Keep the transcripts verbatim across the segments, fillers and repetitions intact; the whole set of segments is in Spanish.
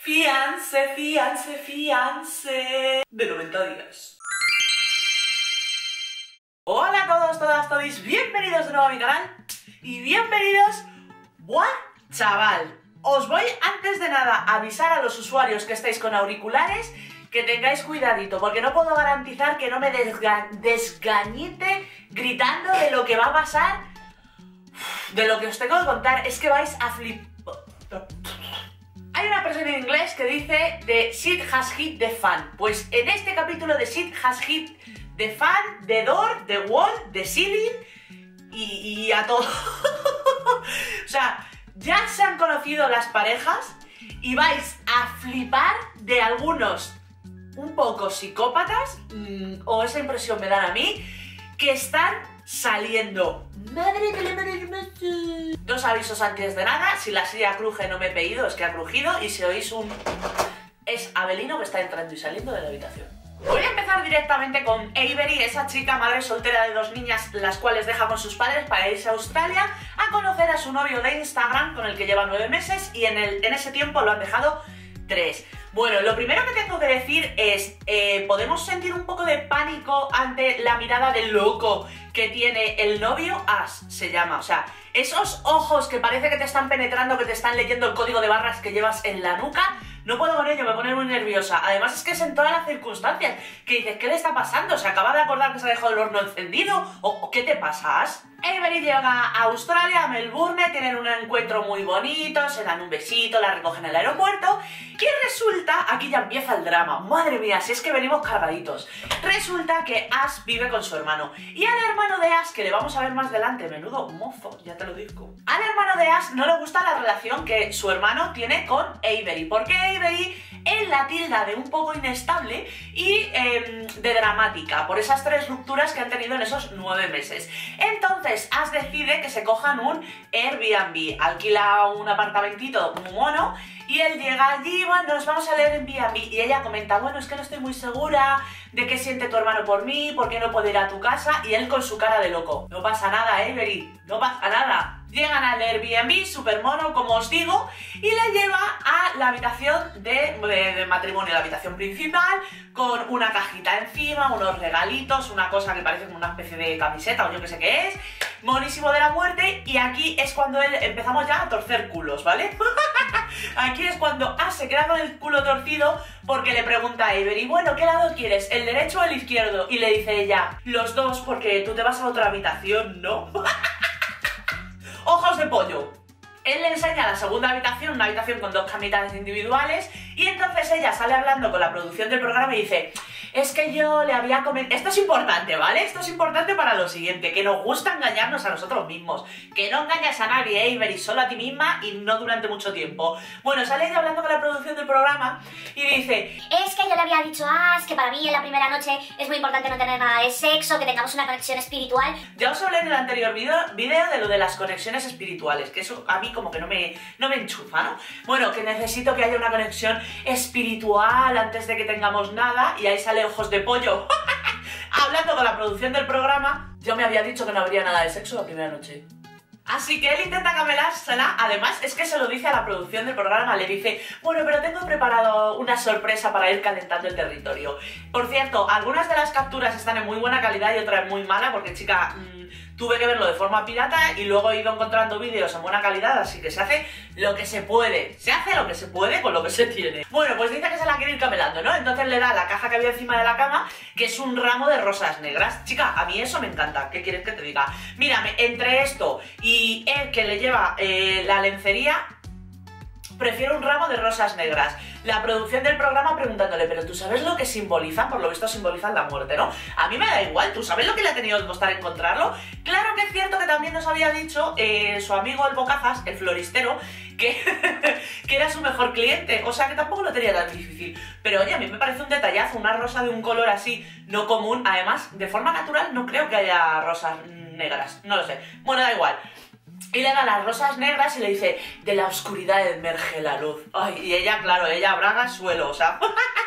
Fiance, fiance, fiance de noventa días. Hola a todos, todas, todis, bienvenidos de nuevo a mi canal y bienvenidos. Buah, chaval, os voy antes de nada a avisar a los usuarios que estáis con auriculares que tengáis cuidadito, porque no puedo garantizar que no me desga desgañite gritando de lo que va a pasar, de lo que os tengo que contar. Es que vais a flipar. Hay una expresión en inglés que dice the shit has hit the fan. Pues en este capítulo de shit has hit the fan, the door, the wall, the ceiling y, y a todo. O sea, ya se han conocido las parejas y vais a flipar de algunos un poco psicópatas, mmm, o esa impresión me dan a mí, que están saliendo. Madre de la madre hermosa. Dos avisos antes de nada: si la silla cruje no me he pedido, es que ha crujido, y si oís un... es Abelino que está entrando y saliendo de la habitación. Voy a empezar directamente con Avery, esa chica madre soltera de dos niñas, las cuales deja con sus padres para irse a Australia a conocer a su novio de Instagram, con el que lleva nueve meses, y en, el, en ese tiempo lo han dejado tres. Bueno, lo primero que tengo que decir es, eh, ¿podemos sentir un poco de pánico ante la mirada de loco que tiene el novio? Ash se llama, o sea, esos ojos que parece que te están penetrando, que te están leyendo el código de barras que llevas en la nuca. No puedo con ello, me pone muy nerviosa. Además es que es en todas las circunstancias, que dices, ¿qué le está pasando? ¿Se acaba de acordar que se ha dejado el horno encendido? ¿O, o qué te pasas? Avery llega a Australia, a Melbourne, tienen un encuentro muy bonito, se dan un besito, la recogen en el aeropuerto y resulta, aquí ya empieza el drama. Madre mía, si es que venimos cargaditos. Resulta que Ash vive con su hermano y al hermano de Ash, que le vamos a ver más adelante, menudo mozo, ya te lo digo. Al hermano de Ash no le gusta la relación que su hermano tiene con Avery, porque Avery él la tilda de un poco inestable y eh, de dramática, por esas tres rupturas que han tenido en esos nueve meses. Entonces Ash decide que se cojan un Airbnb, alquila un apartamentito muy mono y él llega allí, bueno, nos vamos al Airbnb, y ella comenta, bueno, es que no estoy muy segura de qué siente tu hermano por mí, por qué no puedo ir a tu casa, y él con su cara de loco, no pasa nada, Avery, no pasa nada. Llegan al Airbnb, súper mono, como os digo, y le lleva a la habitación de, de, de matrimonio, la habitación principal, con una cajita encima, unos regalitos, una cosa que parece como una especie de camiseta o yo que sé qué es, monísimo de la muerte, y aquí es cuando él, empezamos ya a torcer culos, ¿vale? Aquí es cuando Ash se queda con el culo torcido porque le pregunta a Avery, bueno, ¿qué lado quieres? ¿El derecho o el izquierdo? Y le dice ella, los dos, porque tú te vas a otra habitación, ¿no? ¡Ojos de pollo! Él le enseña la segunda habitación, una habitación con dos camitas individuales, y entonces ella sale hablando con la producción del programa y dice, es que yo le había comentado... Esto es importante, ¿vale? Esto es importante para lo siguiente, que nos gusta engañarnos a nosotros mismos, que no engañas a nadie, Avery, solo a ti misma y no durante mucho tiempo. Bueno, sale ella hablando con la producción del programa y dice, es que yo le había dicho a Ash que para mí en la primera noche es muy importante no tener nada de sexo, que tengamos una conexión espiritual. Ya os hablé en el anterior video, video de lo de las conexiones espirituales, que eso a mí como que no me, no me enchufa, ¿no? Bueno, que necesito que haya una conexión espiritual antes de que tengamos nada, y ahí sale ojos de pollo hablando con la producción del programa. Yo me había dicho que no habría nada de sexo la primera noche. Así que él intenta camelársela, además es que se lo dice a la producción del programa, le dice, bueno, pero tengo preparado una sorpresa para ir calentando el territorio. Por cierto, algunas de las capturas están en muy buena calidad y otras en muy mala, porque chica, mmm, tuve que verlo de forma pirata y luego he ido encontrando vídeos en buena calidad, así que se hace lo que se puede, se hace lo que se puede con lo que se tiene. Bueno, pues dice que se la quiere ir camelando, ¿no? Entonces le da la caja que había encima de la cama, que es un ramo de rosas negras. Chica, a mí eso me encanta, ¿qué quieres que te diga? Mírame, entre esto y él que le lleva eh, la lencería, prefiero un ramo de rosas negras. La producción del programa preguntándole, pero ¿tú sabes lo que simbolizan? Por lo visto simbolizan la muerte, ¿no? A mí me da igual, ¿tú sabes lo que le ha tenido que costar encontrarlo? Claro que es cierto que también nos había dicho eh, su amigo el Bocazas, el floristero, que, que era su mejor cliente, o sea que tampoco lo tenía tan difícil. Pero oye, a mí me parece un detallazo, una rosa de un color así no común. Además, de forma natural no creo que haya rosas negras, no lo sé. Bueno, da igual. Y le da las rosas negras y le dice, de la oscuridad emerge la luz. Ay, y ella, claro, ella braga suelo, o sea...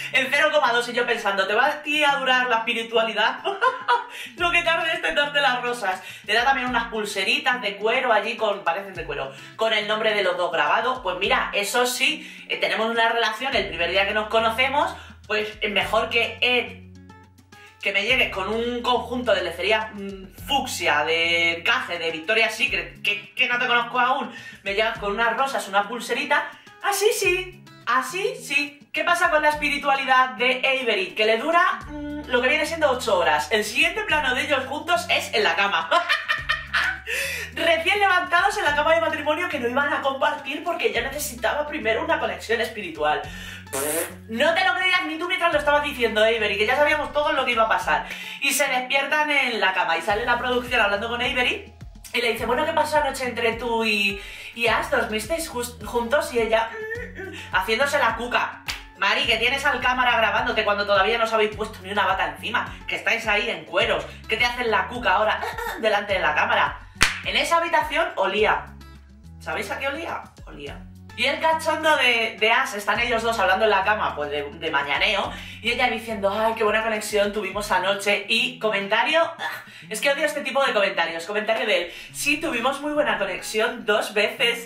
en cero coma dos y yo pensando, ¿te va a ti a durar la espiritualidad? Lo que tarde es tentarte las rosas. Te da también unas pulseritas de cuero allí con, parecen de cuero, con el nombre de los dos grabado. Pues mira, eso sí, eh, tenemos una relación el primer día que nos conocemos, pues mejor que eh, que me llegues con un conjunto de lencería mmm, fucsia, de encaje, de Victoria's Secret, que, que no te conozco aún, me llegas con unas rosas, una pulserita, así sí, así sí. ¿Qué pasa con la espiritualidad de Avery? Que le dura mmm, lo que viene siendo ocho horas. El siguiente plano de ellos juntos es en la cama. Recién levantados en la cama de matrimonio que no iban a compartir porque ella necesitaba primero una conexión espiritual. No te lo creías ni tú mientras lo estabas diciendo, Avery, que ya sabíamos todo lo que iba a pasar. Y se despiertan en la cama y sale la producción hablando con Avery y le dice, bueno, ¿qué pasó anoche entre tú y, y Ash? ¿Dormisteis juntos? Y ella, mm, mm, haciéndose la cuca. Mari, que tienes al cámara grabándote cuando todavía no os habéis puesto ni una bata encima, que estáis ahí en cueros, que te hacen la cuca ahora delante de la cámara. En esa habitación olía. ¿Sabéis a qué olía? Olía. Y el cachondo de, de Ash, están ellos dos hablando en la cama, pues de, de mañaneo, y ella diciendo, ay, qué buena conexión tuvimos anoche, y comentario, es que odio este tipo de comentarios, comentario de él, sí, tuvimos muy buena conexión dos veces,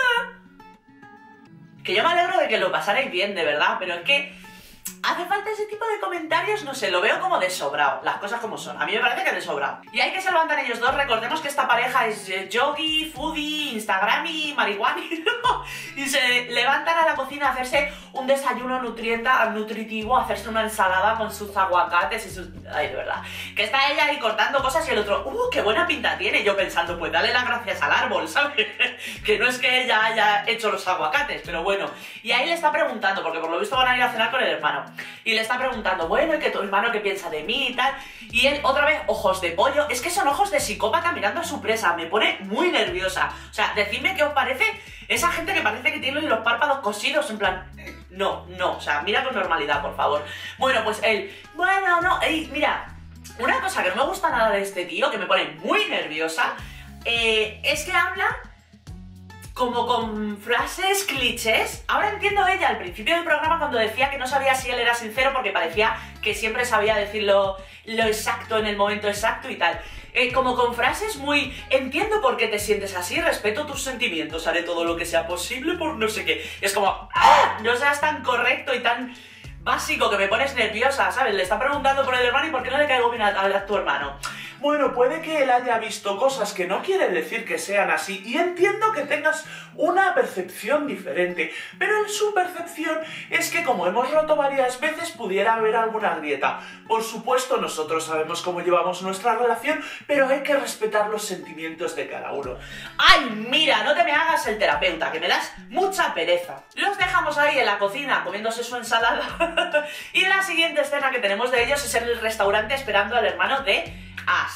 que yo me alegro de que lo pasarais bien, de verdad, pero es que hace falta ese tipo de comentarios, no sé, lo veo como desobrado, las cosas como son, a mí me parece que desobrado. Y hay que se levantan ellos dos, recordemos que esta pareja es eh, yogi, foodie, instagrami, marihuani, y se levantan a la cocina a hacerse un desayuno nutrienta, nutritivo, a hacerse una ensalada con sus aguacates y sus... Ay, de verdad, que está ella ahí cortando cosas y el otro, ¡uh, qué buena pinta tiene! Yo pensando, pues dale las gracias al árbol, ¿sabes? Que no es que ella haya hecho los aguacates, pero bueno. Y ahí le está preguntando, porque por lo visto van a ir a cenar con el hermano, y le está preguntando, bueno, ¿y que tu hermano qué piensa de mí y tal? Y él, otra vez, ojos de pollo. Es que son ojos de psicópata mirando a su presa. Me pone muy nerviosa. O sea, decidme qué os parece esa gente que parece que tiene los párpados cosidos, en plan... No, no, o sea, mira con normalidad, por favor. Bueno, pues él, bueno, no, ey, mira, una cosa que no me gusta nada de este tío, que me pone muy nerviosa, eh, es que habla... como con frases clichés. Ahora entiendo ella al principio del programa cuando decía que no sabía si él era sincero porque parecía que siempre sabía decir lo, lo exacto en el momento exacto y tal. Eh, como con frases muy, entiendo por qué te sientes así, respeto tus sentimientos, haré todo lo que sea posible por no sé qué. Es como, ¡ah! No seas tan correcto y tan básico que me pones nerviosa, ¿sabes? Le está preguntando por el hermano y por qué no le caigo bien a, a tu hermano. Bueno, puede que él haya visto cosas que no quieren decir que sean así y entiendo que tengas una percepción diferente, pero en su percepción es que como hemos roto varias veces pudiera haber alguna grieta. Por supuesto nosotros sabemos cómo llevamos nuestra relación, pero hay que respetar los sentimientos de cada uno. ¡Ay, mira! No te me hagas el terapeuta, que me das mucha pereza. Los dejamos ahí en la cocina comiéndose su ensalada y la siguiente escena que tenemos de ellos es en el restaurante esperando al hermano de Ash.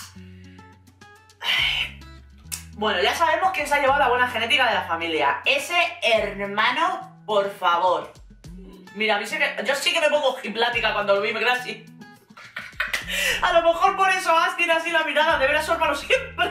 Bueno, ya sabemos quién se ha llevado la buena genética de la familia. Ese hermano, por favor. Mira, a mí sí que, yo sí que me pongo hiplática cuando lo vi, me queda así. A lo mejor por eso Ash tiene así la mirada de ver a su hermano siempre.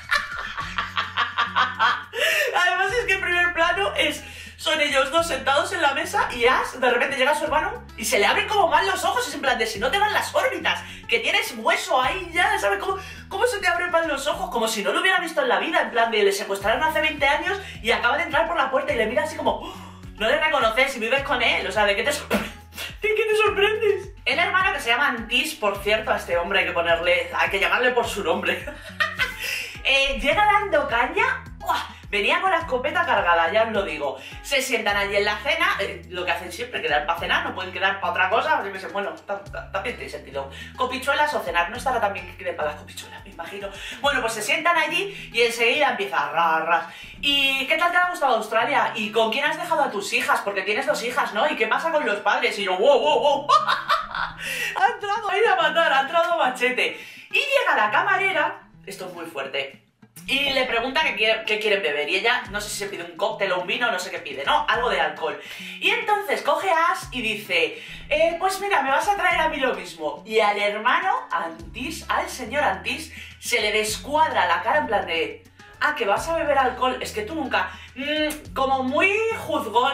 Además es que el primer plano es... son ellos dos sentados en la mesa y Ash de repente llega a su hermano y se le abren como mal los ojos. Es en plan de si no te van las órbitas, que tienes hueso ahí ya, ¿sabes cómo, cómo se te abren mal los ojos? Como si no lo hubiera visto en la vida, en plan de le secuestraron hace veinte años y acaba de entrar por la puerta y le mira así como, oh, no le reconoces y vives con él, o sea, ¿de qué te sorprendes? ¿De qué te sorprendes? El hermano, que se llama Antis, por cierto, a este hombre hay que ponerle, hay que llamarle por su nombre. eh, llega dando caña. ¡Uah! Venía con la escopeta cargada, ya os lo digo. Se sientan allí en la cena, eh, lo que hacen siempre, quedar para cenar, no pueden quedar para otra cosa. Así que, bueno, también tiene sentido. Copichuelas o cenar, no estará tan bien que queden para las copichuelas, me imagino. Bueno, pues se sientan allí y enseguida empieza a ras, ras. ¿Y qué tal te ha gustado Australia? ¿Y con quién has dejado a tus hijas? Porque tienes dos hijas, ¿no? ¿Y qué pasa con los padres? Y yo, wow, wow, wow. Ha entrado a ir a matar, ha entrado a machete. Y llega la camarera, esto es muy fuerte, y le pregunta qué quiere, qué quieren beber. Y ella, no sé si se pide un cóctel o un vino, no sé qué pide, ¿no? Algo de alcohol. Y entonces coge a Ash y dice, eh, pues mira, me vas a traer a mí lo mismo. Y al hermano Antis, al señor Antis, se le descuadra la cara en plan de, ah, que vas a beber alcohol, es que tú nunca... Mm, como muy juzgón,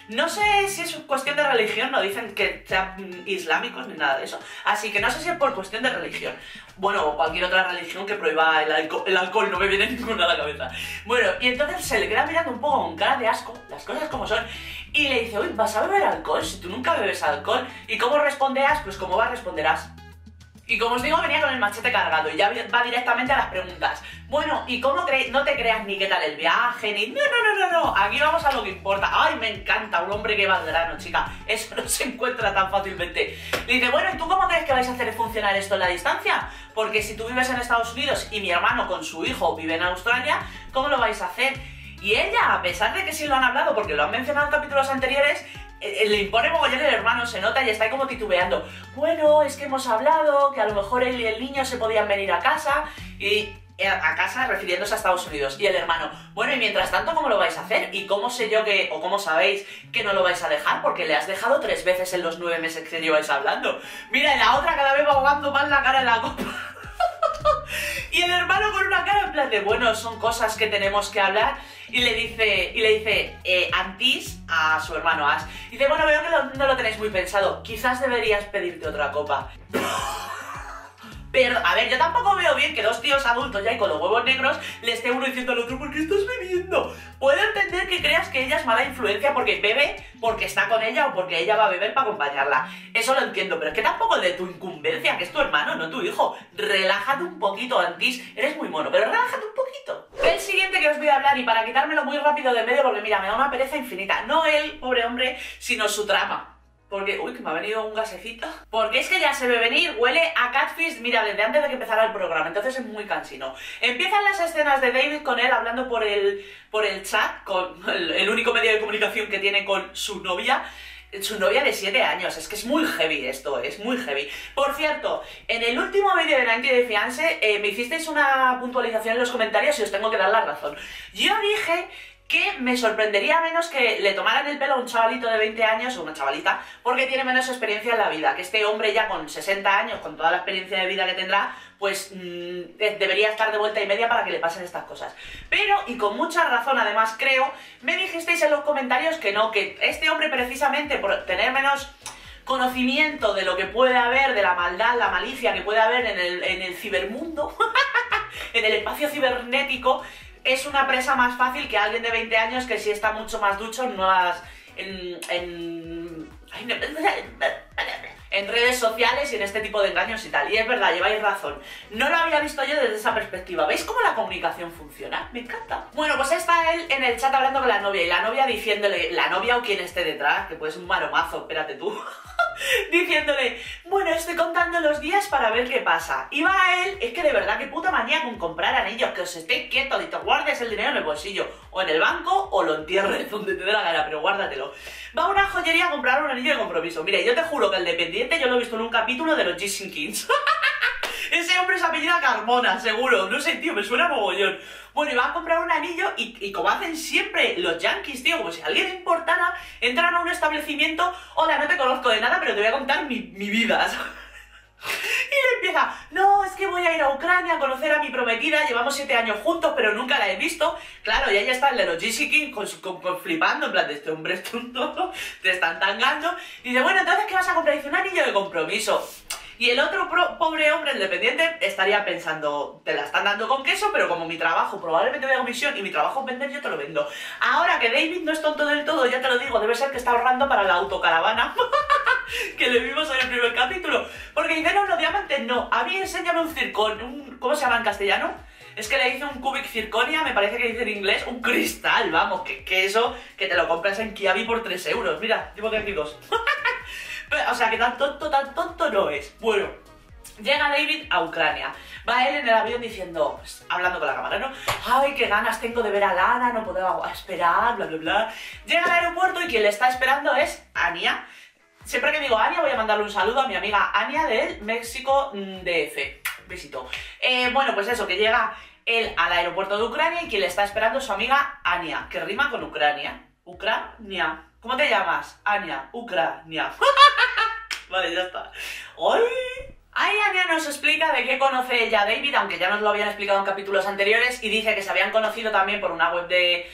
No sé si es cuestión de religión, no dicen que sean islámicos ni nada de eso. Así que no sé si es por cuestión de religión. Bueno, o cualquier otra religión que prohíba el, alco el alcohol, no me viene ninguna a la cabeza. Bueno, y entonces se le queda mirando un poco con cara de asco, las cosas como son, y le dice, uy, ¿vas a beber alcohol? Si tú nunca bebes alcohol. ¿Y cómo responderás? Pues como va, responderás. Y como os digo, venía con el machete cargado y ya va directamente a las preguntas. Bueno, ¿y cómo crees? No te creas ni qué tal el viaje, ni... No, no, no, no, no, aquí vamos a lo que importa. Ay, me encanta, un hombre que va al grano, chica. Eso no se encuentra tan fácilmente. Le dice, bueno, ¿y tú cómo crees que vais a hacer funcionar esto en la distancia? Porque si tú vives en Estados Unidos y mi hermano con su hijo vive en Australia, ¿cómo lo vais a hacer? Y ella, a pesar de que sí lo han hablado, porque lo han mencionado en capítulos anteriores, le impone mogollón el hermano, se nota y está ahí como titubeando. Bueno, es que hemos hablado, que a lo mejor él y el niño se podían venir a casa, y a casa refiriéndose a Estados Unidos. Y el hermano, bueno, y mientras tanto, ¿cómo lo vais a hacer? ¿Y cómo sé yo que, o cómo sabéis que no lo vais a dejar? Porque le has dejado tres veces en los nueve meses que lleváis hablando. Mira, y la otra cada vez va ahogando más la cara en la copa. Y el hermano con una cara en plan de, bueno, son cosas que tenemos que hablar. Y le dice, y le dice eh, Antís a su hermano Ash. Dice, bueno, veo que lo, no lo tenéis muy pensado. Quizás deberías pedirte otra copa. Pero, a ver, yo tampoco veo bien que dos tíos adultos ya y con los huevos negros le esté uno diciendo al otro, ¿por qué estás bebiendo? Puedo entender que creas que ella es mala influencia porque bebe, porque está con ella o porque ella va a beber para acompañarla. Eso lo entiendo, pero es que tampoco es de tu incumbencia, que es tu hermano, no tu hijo. Relájate un poquito, Antís. Eres muy mono, pero relájate un poquito. El siguiente que os voy a hablar, y para quitármelo muy rápido de medio, porque mira, me da una pereza infinita. No él, pobre hombre, sino su trama. Porque, uy, que me ha venido un gasecito. Porque es que ya se ve venir, huele a catfish, mira, desde antes de que empezara el programa, entonces es muy cansino. Empiezan las escenas de David con él hablando por el, por el chat, con el, el único medio de comunicación que tiene con su novia. Su novia de siete años, es que es muy heavy esto, es muy heavy. Por cierto, en el último vídeo de noventa Day Fiancé eh, me hicisteis una puntualización en los comentarios y os tengo que dar la razón. Yo dije que me sorprendería menos que le tomaran el pelo a un chavalito de veinte años o una chavalita porque tiene menos experiencia en la vida, que este hombre ya con sesenta años, con toda la experiencia de vida que tendrá, pues mmm, debería estar de vuelta y media para que le pasen estas cosas. Pero, y con mucha razón además creo, me dijisteis en los comentarios que no, que este hombre precisamente por tener menos conocimiento de lo que puede haber, de la maldad, la malicia que puede haber en el, en el cibermundo, en el espacio cibernético, es una presa más fácil que alguien de veinte años que sí está mucho más ducho en nuevas... en... en... en redes sociales y en este tipo de engaños y tal. Y es verdad, lleváis razón. No lo había visto yo desde esa perspectiva. ¿Veis cómo la comunicación funciona? Me encanta. Bueno, pues está él en el chat hablando con la novia y la novia diciéndole, la novia o quien esté detrás, que puede ser un maromazo, espérate tú, diciéndole, bueno, estoy contando los días para ver qué pasa. Y va a él, es que de verdad, qué puta manía con comprar anillos, que os estéis quietos y te guardes el dinero en el bolsillo, o en el banco, o lo entierres donde te dé la gana, pero guárdatelo. Va a una joyería a comprar un anillo de compromiso. Mire, yo te juro que el dependiente yo lo he visto en un capítulo de los Jason Kings. Ese hombre se apellida Carmona, seguro. No sé, tío, me suena mogollón. Bueno, y va a comprar un anillo y, y como hacen siempre los yankees, tío, como si a alguien le importara, entran a un establecimiento, hola, no te conozco de nada, pero te voy a contar mi, mi vida. Y le empieza, no, es que voy a ir a Ucrania a conocer a mi prometida, llevamos siete años juntos, pero nunca la he visto. Claro, y ahí está el de los G C King con, con, con, flipando, en plan, de este hombre es tonto, te están tangando. Y dice, bueno, entonces, ¿qué vas a comprar? Dice, un anillo de compromiso. Y el otro pro, pobre hombre, el dependiente, estaría pensando, te la están dando con queso, pero como mi trabajo probablemente voy a comisión y mi trabajo es vender, yo te lo vendo. Ahora que David no es tonto del todo, ya te lo digo, debe ser que está ahorrando para la autocaravana que le vimos en el primer capítulo. Porque dice, no, los diamantes no, a mí enséñame un circón, un, ¿cómo se llama en castellano? Es que le dice un cubic zirconia, me parece que dice en inglés, un cristal, vamos, que, que eso, que te lo compras en Kiabi por tres euros, mira, tipo que aquí dos. O sea, que tan tonto, tan tonto no es. Bueno, llega David a Ucrania. Va él en el avión diciendo, pues, hablando con la cámara, ¿no? Ay, qué ganas tengo de ver a Lana, no puedo esperar, bla, bla, bla. Llega al aeropuerto y quien le está esperando es Anya. Siempre que digo Anya voy a mandarle un saludo a mi amiga Anya del México D F. Besito. Eh, bueno, pues eso, que llega él al aeropuerto de Ucrania y quien le está esperando es su amiga Anya, que rima con Ucrania. Ucrania. ¿Cómo te llamas? Anya, Ucrania. Vale, ya está. ¡Ay! Ahí Anya nos explica de qué conoce ella a David, aunque ya nos lo habían explicado en capítulos anteriores, y dice que se habían conocido también por una web de,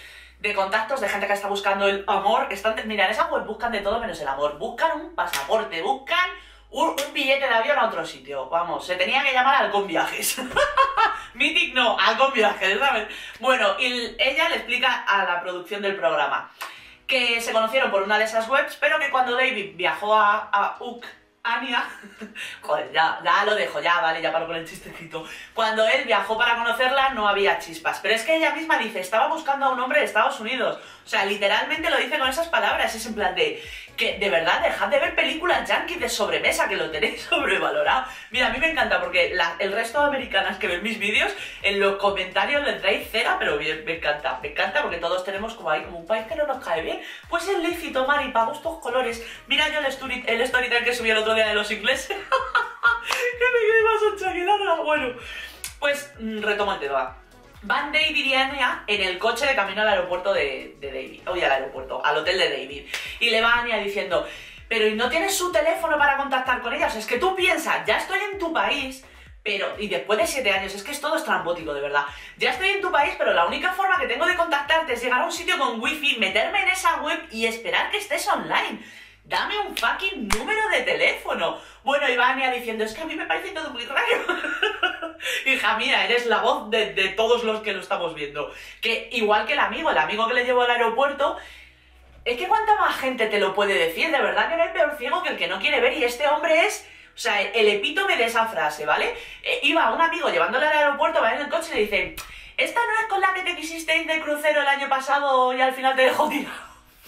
de contactos de gente que está buscando el amor. Están, mira, en esa web buscan de todo menos el amor. Buscan un pasaporte, buscan un, un billete de avión a otro sitio. Vamos, se tenía que llamar Halcón Viajes. Mythic no, Halcón Viajes, ¿sabes? Bueno, y ella le explica a la producción del programa que se conocieron por una de esas webs, pero que cuando David viajó a, a Ucrania, joder, ya, ya lo dejo, ya, vale, ya paro con el chistecito. Cuando él viajó para conocerla no había chispas, pero es que ella misma dice, estaba buscando a un hombre de Estados Unidos. O sea, literalmente lo dice con esas palabras, es en plan de, que de verdad, dejad de ver películas yankees de sobremesa, que lo tenéis sobrevalorado. Mira, a mí me encanta porque la, el resto de americanas que ven mis vídeos, en los comentarios les trae cera, pero bien, me encanta, me encanta porque todos tenemos como ahí, como un país que no nos cae bien. Pues es lícito, Mari, para gustos colores. Mira yo el, story, el storytime que subí el otro día de los ingleses, que me quedé más ancha que larga. Bueno, pues retomo el tema. Van David y Anya en el coche de camino al aeropuerto de, de David, oye, al aeropuerto, al hotel de David. Y le va Anya diciendo, pero ¿y no tienes su teléfono para contactar con ella? O sea, es que tú piensas, ya estoy en tu país, pero, y después de siete años, es que es todo estrambótico, de verdad. Ya estoy en tu país, pero la única forma que tengo de contactarte es llegar a un sitio con wifi, meterme en esa web y esperar que estés online. Dame un fucking número de teléfono. Bueno, y Anya diciendo, es que a mí me parece todo muy raro. Hija mía, eres la voz de, de todos los que lo estamos viendo. Que igual que el amigo, el amigo que le llevó al aeropuerto, es que cuánta más gente te lo puede decir, de verdad que no hay peor ciego que el que no quiere ver, y este hombre es, o sea, el epítome de esa frase, ¿vale? Eh, iba un amigo llevándole al aeropuerto, va en el coche y le dice, ¿esta no es con la que te quisiste ir de crucero el año pasado y al final te dejó tirado?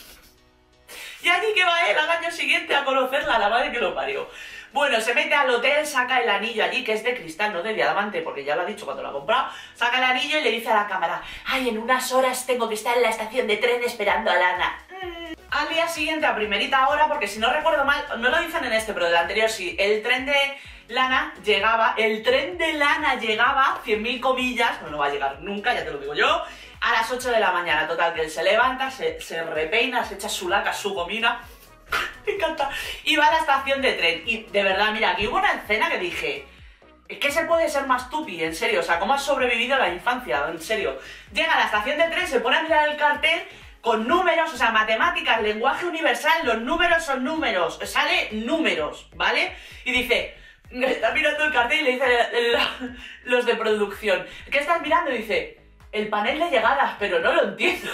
Y allí que va él al año siguiente a conocerla, la madre que lo parió. Bueno, se mete al hotel, saca el anillo allí, que es de cristal, no de diamante, porque ya lo ha dicho cuando lo ha comprado. Saca el anillo y le dice a la cámara, ay, en unas horas tengo que estar en la estación de tren esperando a Lana. Mm. Al día siguiente, a primerita hora, porque si no recuerdo mal, no lo dicen en este, pero del anterior sí, el tren de Lana llegaba, el tren de Lana llegaba, cien mil comillas, no, no va a llegar nunca, ya te lo digo yo, a las ocho de la mañana. Total, que él se levanta, se, se repeina, se echa su laca, su gomina, me encanta, y va a la estación de tren. Y de verdad, mira, aquí hubo una escena que dije, es que se puede ser más tupi, en serio, o sea, ¿cómo has sobrevivido a la infancia? En serio. Llega a la estación de tren, se pone a mirar el cartel con números, o sea, matemáticas, lenguaje universal, los números son números, sale números, ¿vale? Y dice, está mirando el cartel y le dice los de producción, ¿qué estás mirando? Y dice, el panel de llegadas, pero no lo entiendo.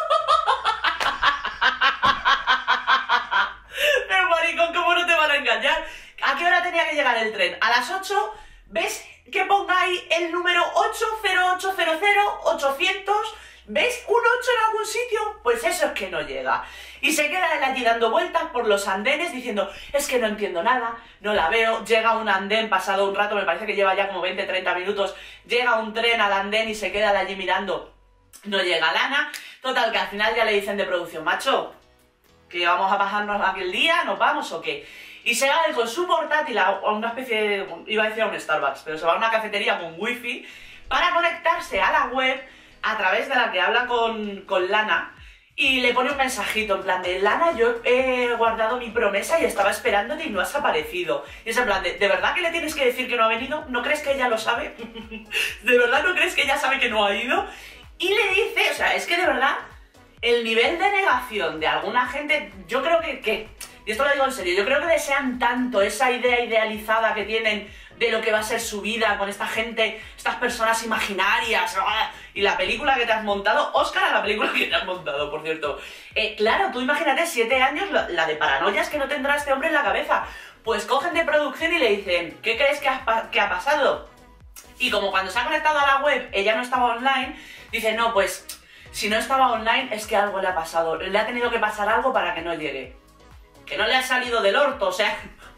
Pero maricón, ¿cómo no te van a engañar? ¿A qué hora tenía que llegar el tren? A las ocho, ¿ves que ponga ahí el número ocho cero ocho cero cero ochocientos? ¿Ves un ocho en algún sitio? Pues eso es que no llega. Y se queda él allí dando vueltas por los andenes diciendo, es que no entiendo nada, no la veo. Llega un andén, pasado un rato, me parece que lleva ya como veinte treinta minutos, llega un tren al andén y se queda de allí mirando. No llega Lana. Total, que al final ya le dicen de producción, macho, que vamos a pasarnos aquel día, ¿nos vamos o qué? Y se va él con su portátil a una especie de, iba a decir a un Starbucks, pero se va a una cafetería con wifi para conectarse a la web a través de la que habla con, con Lana, y le pone un mensajito en plan de, Lana, yo he guardado mi promesa y estaba esperándote y no has aparecido. Y es en plan de, ¿de verdad que le tienes que decir que no ha venido? ¿No crees que ella lo sabe? ¿De verdad no crees que ella sabe que no ha ido? Y le dice, o sea, es que de verdad, el nivel de negación de alguna gente, yo creo que, que, y esto lo digo en serio, yo creo que desean tanto esa idea idealizada que tienen de lo que va a ser su vida con esta gente, estas personas imaginarias, y la película que te has montado, Óscar a la película que te has montado, por cierto. Eh, claro, tú imagínate siete años, la, la de paranoias que no tendrá este hombre en la cabeza. Pues cogen de producción y le dicen, ¿qué crees que ha, que ha pasado? Y como cuando se ha conectado a la web ella no estaba online, dice, no, pues si no estaba online es que algo le ha pasado, le ha tenido que pasar algo para que no llegue. Que no le ha salido del orto, o sea...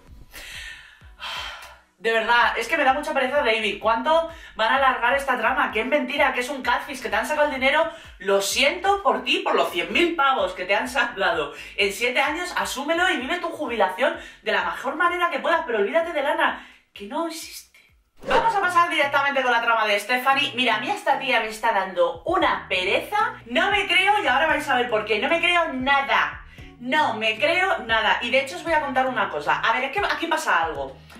De verdad, es que me da mucha pereza, David. ¿Cuánto van a alargar esta trama? Que es mentira, que es un catfish, que te han sacado el dinero. Lo siento por ti, por los cien mil pavos que te han sacado en siete años. Asúmelo y vive tu jubilación de la mejor manera que puedas, pero olvídate de Lana, que no existe. Vamos a pasar directamente con la trama de Stephanie. Mira, a mí esta tía me está dando una pereza. No me creo, y ahora vais a ver por qué. No me creo nada. No me creo nada. Y de hecho os voy a contar una cosa. A ver, es que aquí pasa algo.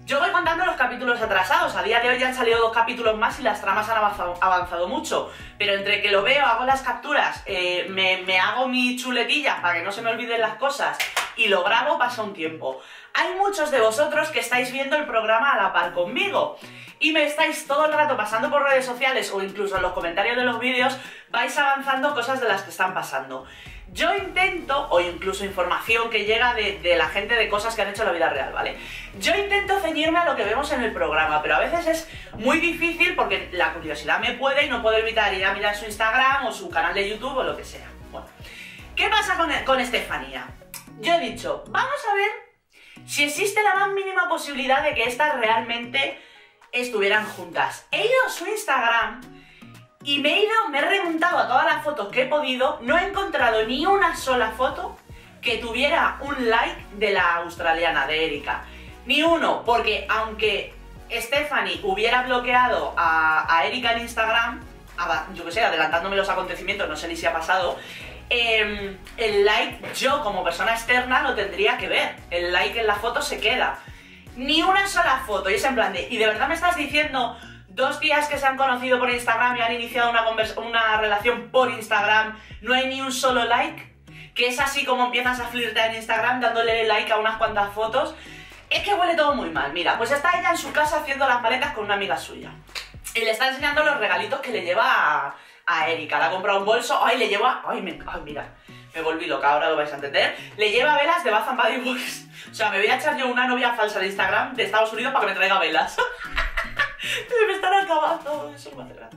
Yo voy contando los capítulos atrasados, a día de hoy ya han salido dos capítulos más y las tramas han avanzado, avanzado mucho, pero entre que lo veo, hago las capturas, eh, me, me hago mi chuletilla para que no se me olviden las cosas y lo grabo, pasa un tiempo. Hay muchos de vosotros que estáis viendo el programa a la par conmigo y me estáis todo el rato pasando por redes sociales o incluso en los comentarios de los vídeos, vais avanzando cosas de las que están pasando. Yo intento, o incluso información que llega de, de la gente de cosas que han hecho en la vida real, ¿vale? Yo intento ceñirme a lo que vemos en el programa, pero a veces es muy difícil porque la curiosidad me puede y no puedo evitar ir a mirar su Instagram o su canal de YouTube o lo que sea. Bueno, ¿qué pasa con, con Estefanía? Yo he dicho, vamos a ver si existe la más mínima posibilidad de que estas realmente estuvieran juntas. He ido a su Instagram y me he ido, me he remontado a todas las fotos que he podido, no he encontrado ni una sola foto que tuviera un like de la australiana, de Erika. Ni uno, porque aunque Stephanie hubiera bloqueado a, a Erika en Instagram, a, yo que sé, adelantándome los acontecimientos, no sé ni si ha pasado, eh, el like yo como persona externa lo tendría que ver. El like en la foto se queda. Ni una sola foto, y es en plan de, ¿y de verdad me estás diciendo dos días que se han conocido por Instagram y han iniciado una, una relación por Instagram, no hay ni un solo like? Que es así como empiezas a flirtear en Instagram dándole like a unas cuantas fotos. Es que huele todo muy mal. Mira, pues está ella en su casa haciendo las maletas con una amiga suya y le está enseñando los regalitos que le lleva a, a Erika. Le ha comprado un bolso, ay, le lleva, ay, me, ay, mira, me volví loca, ahora lo vais a entender. Le lleva velas de Bath and Body Works. O sea, me voy a echar yo una novia falsa de Instagram de Estados Unidos para que me traiga velas. Se me están acabando, eso me hace gracia.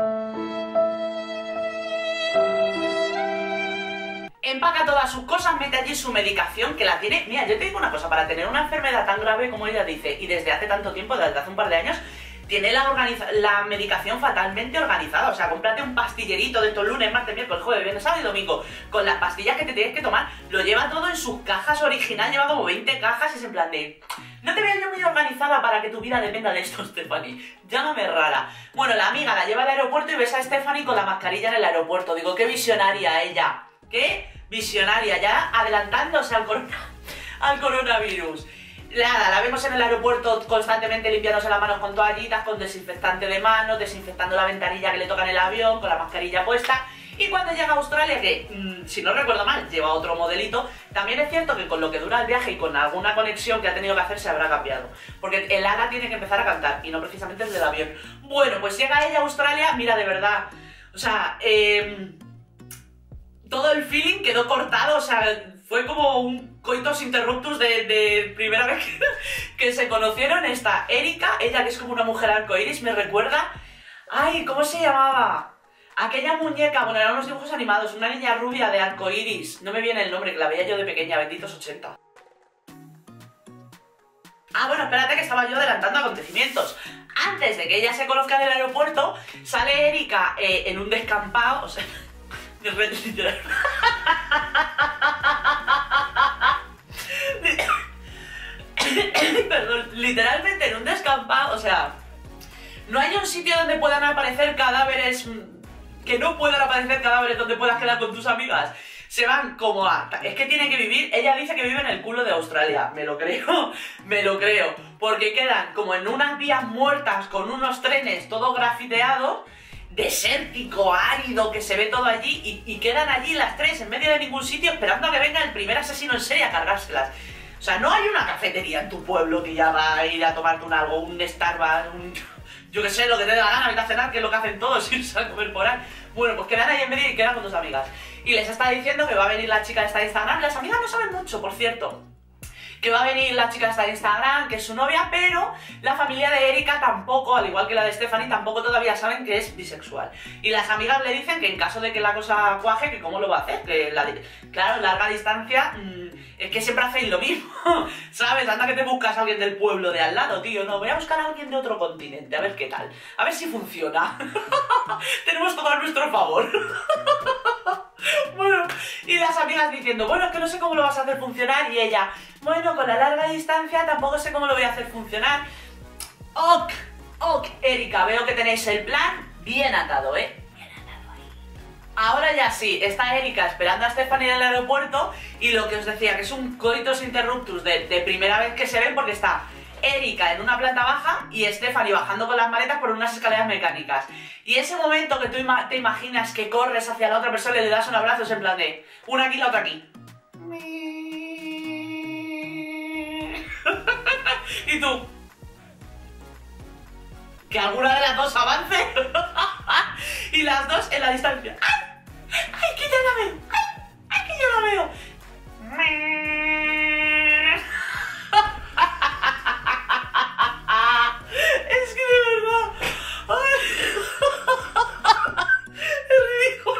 Empaca todas sus cosas, mete allí su medicación, que la tiene... Mira, yo te digo una cosa, para tener una enfermedad tan grave como ella dice, y desde hace tanto tiempo, desde hace un par de años, tiene la, organiza la medicación fatalmente organizada. O sea, cómprate un pastillerito de estos lunes, martes, miércoles, jueves, viernes, sábado y domingo, con las pastillas que te tienes que tomar. Lo lleva todo en sus cajas original, lleva como veinte cajas y es en plan de... No te veas yo muy organizada para que tu vida dependa de esto, Stephanie. Llámame rara. Bueno, la amiga la lleva al aeropuerto y ves a Stephanie con la mascarilla en el aeropuerto. Digo, qué visionaria ella. Qué visionaria, ya adelantándose al, corona, al coronavirus. Nada, la vemos en el aeropuerto constantemente limpiándose las manos con toallitas, con desinfectante de manos, desinfectando la ventanilla que le toca en el avión, con la mascarilla puesta. Y cuando llega a Australia, que mmm, si no recuerdo mal, lleva otro modelito, también es cierto que con lo que dura el viaje y con alguna conexión que ha tenido que hacer se habrá cambiado. Porque el Ana tiene que empezar a cantar, y no precisamente el del avión. Bueno, pues llega ella a Australia, mira, de verdad, o sea, eh, todo el feeling quedó cortado, o sea, fue como un coitus interruptus de, de primera vez que, que se conocieron. Esta Erika, ella que es como una mujer arcoiris, me recuerda... Ay, ¿cómo se llamaba? Aquella muñeca, bueno, eran unos dibujos animados, una niña rubia de arcoiris. No me viene el nombre, que la veía yo de pequeña, benditos ochenta. Ah, bueno, espérate que estaba yo adelantando acontecimientos. Antes de que ella se conozca en el aeropuerto, sale Erika eh, en un descampado, o sea... Literal. Perdón, literalmente en un descampado, o sea, no hay un sitio donde puedan aparecer cadáveres, que no puedan aparecer cadáveres donde puedas quedar con tus amigas. Se van como a... Es que tienen que vivir... Ella dice que vive en el culo de Australia. Me lo creo, me lo creo. Porque quedan como en unas vías muertas con unos trenes todo grafiteado, desértico, árido, que se ve todo allí, y, y quedan allí las tres en medio de ningún sitio esperando a que venga el primer asesino en serie a cargárselas. O sea, no hay una cafetería en tu pueblo que ya va a ir a tomarte un algo, un Starbucks, un... yo que sé, lo que te dé la gana, vete a cenar, que es lo que hacen todos, irse a comer por ahí. Bueno, pues quedan ahí en medio y quedan con dos amigas. Y les está diciendo que va a venir la chica esta de Instagram. Las amigas no saben mucho, por cierto. Que va a venir la chica esta de Instagram, que es su novia, pero la familia de Erika tampoco, al igual que la de Stephanie, tampoco todavía saben que es bisexual. Y las amigas le dicen que en caso de que la cosa cuaje, que cómo lo va a hacer, que la, claro, larga distancia, mmm, es que siempre hacéis lo mismo, ¿sabes? Anda que te buscas a alguien del pueblo de al lado, tío, no, voy a buscar a alguien de otro continente, a ver qué tal, a ver si funciona. Tenemos todo a nuestro favor. Bueno, y las amigas diciendo, bueno, es que no sé cómo lo vas a hacer funcionar, y ella, bueno, con la larga distancia tampoco sé cómo lo voy a hacer funcionar. Ok, ok, Erika, veo que tenéis el plan bien atado, ¿eh? Bien atado ahí. Ahora ya sí, está Erika esperando a Stephanie en el aeropuerto, y lo que os decía, que es un coitus interruptus de, de primera vez que se ven, porque está Erika en una planta baja y Stephanie bajando con las maletas por unas escaleras mecánicas. Y ese momento que tú ima te imaginas que corres hacia la otra persona y le das un abrazo, es en plan de una aquí, la otra aquí. Y tú, que alguna de las dos avance. Y las dos en la distancia. ¡Ay! ¡Ay, que ya la veo! ¡Ay! ¡Ay, que ya la veo! Es que de verdad. ¡Ay! Es ridículo.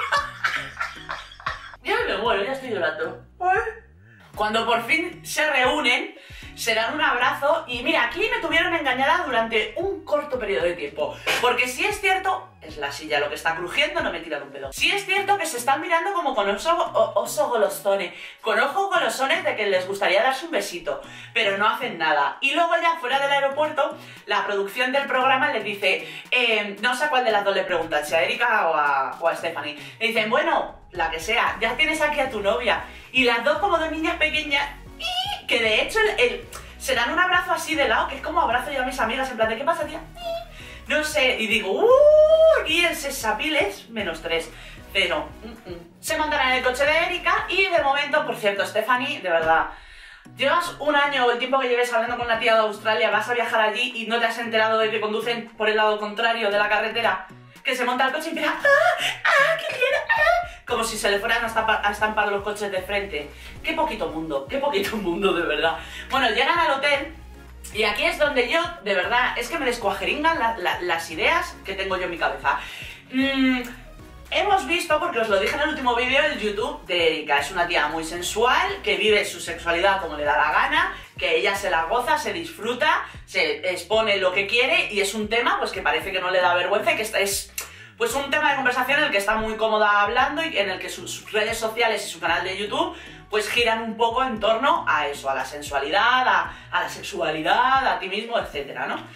Ya me muero, ya estoy llorando. ¿Ay? Cuando por fin se reúnen, se dan un abrazo y mira, aquí me tuvieron engañada durante un corto periodo de tiempo. Porque si es cierto, es la silla lo que está crujiendo, no me tiran un pedo. Si es cierto que se están mirando como con oso, o, oso golosones, con ojo golosones de que les gustaría darse un besito, pero no hacen nada. Y luego ya fuera del aeropuerto, la producción del programa les dice, eh, no sé a cuál de las dos le preguntan, si a Erika o a, o a Stephanie. Le dicen, bueno, la que sea, ya tienes aquí a tu novia. Y las dos como dos niñas pequeñas, que de hecho el, el, se dan un abrazo así de lado, que es como abrazo yo a mis amigas, en plan de ¿qué pasa, tía? No sé, y digo, uh, aquí el sexapiles, menos tres, cero. Mm -mm. Se montan en el coche de Erika y de momento, por cierto, Stephanie, de verdad, llevas un año o el tiempo que lleves hablando con la tía de Australia, vas a viajar allí y no te has enterado de que conducen por el lado contrario de la carretera, que se monta el coche y empieza, ¡ah! ¡Ah! ¡Qué bien! ¡Ah! Como si se le fueran a estampar, a estampar los coches de frente. Qué poquito mundo, qué poquito mundo, de verdad. Bueno, llegan al hotel y aquí es donde yo, de verdad, es que me descuajeringan la, la, las ideas que tengo yo en mi cabeza. Mm, hemos visto, porque os lo dije en el último vídeo, el YouTube de Erika. Es una tía muy sensual, que vive su sexualidad como le da la gana, que ella se la goza, se disfruta, se expone lo que quiere y es un tema pues que parece que no le da vergüenza y que es pues un tema de conversación en el que está muy cómoda hablando y en el que sus redes sociales y su canal de YouTube pues giran un poco en torno a eso, a la sensualidad, a, a la sexualidad, a ti mismo, etcétera, ¿no?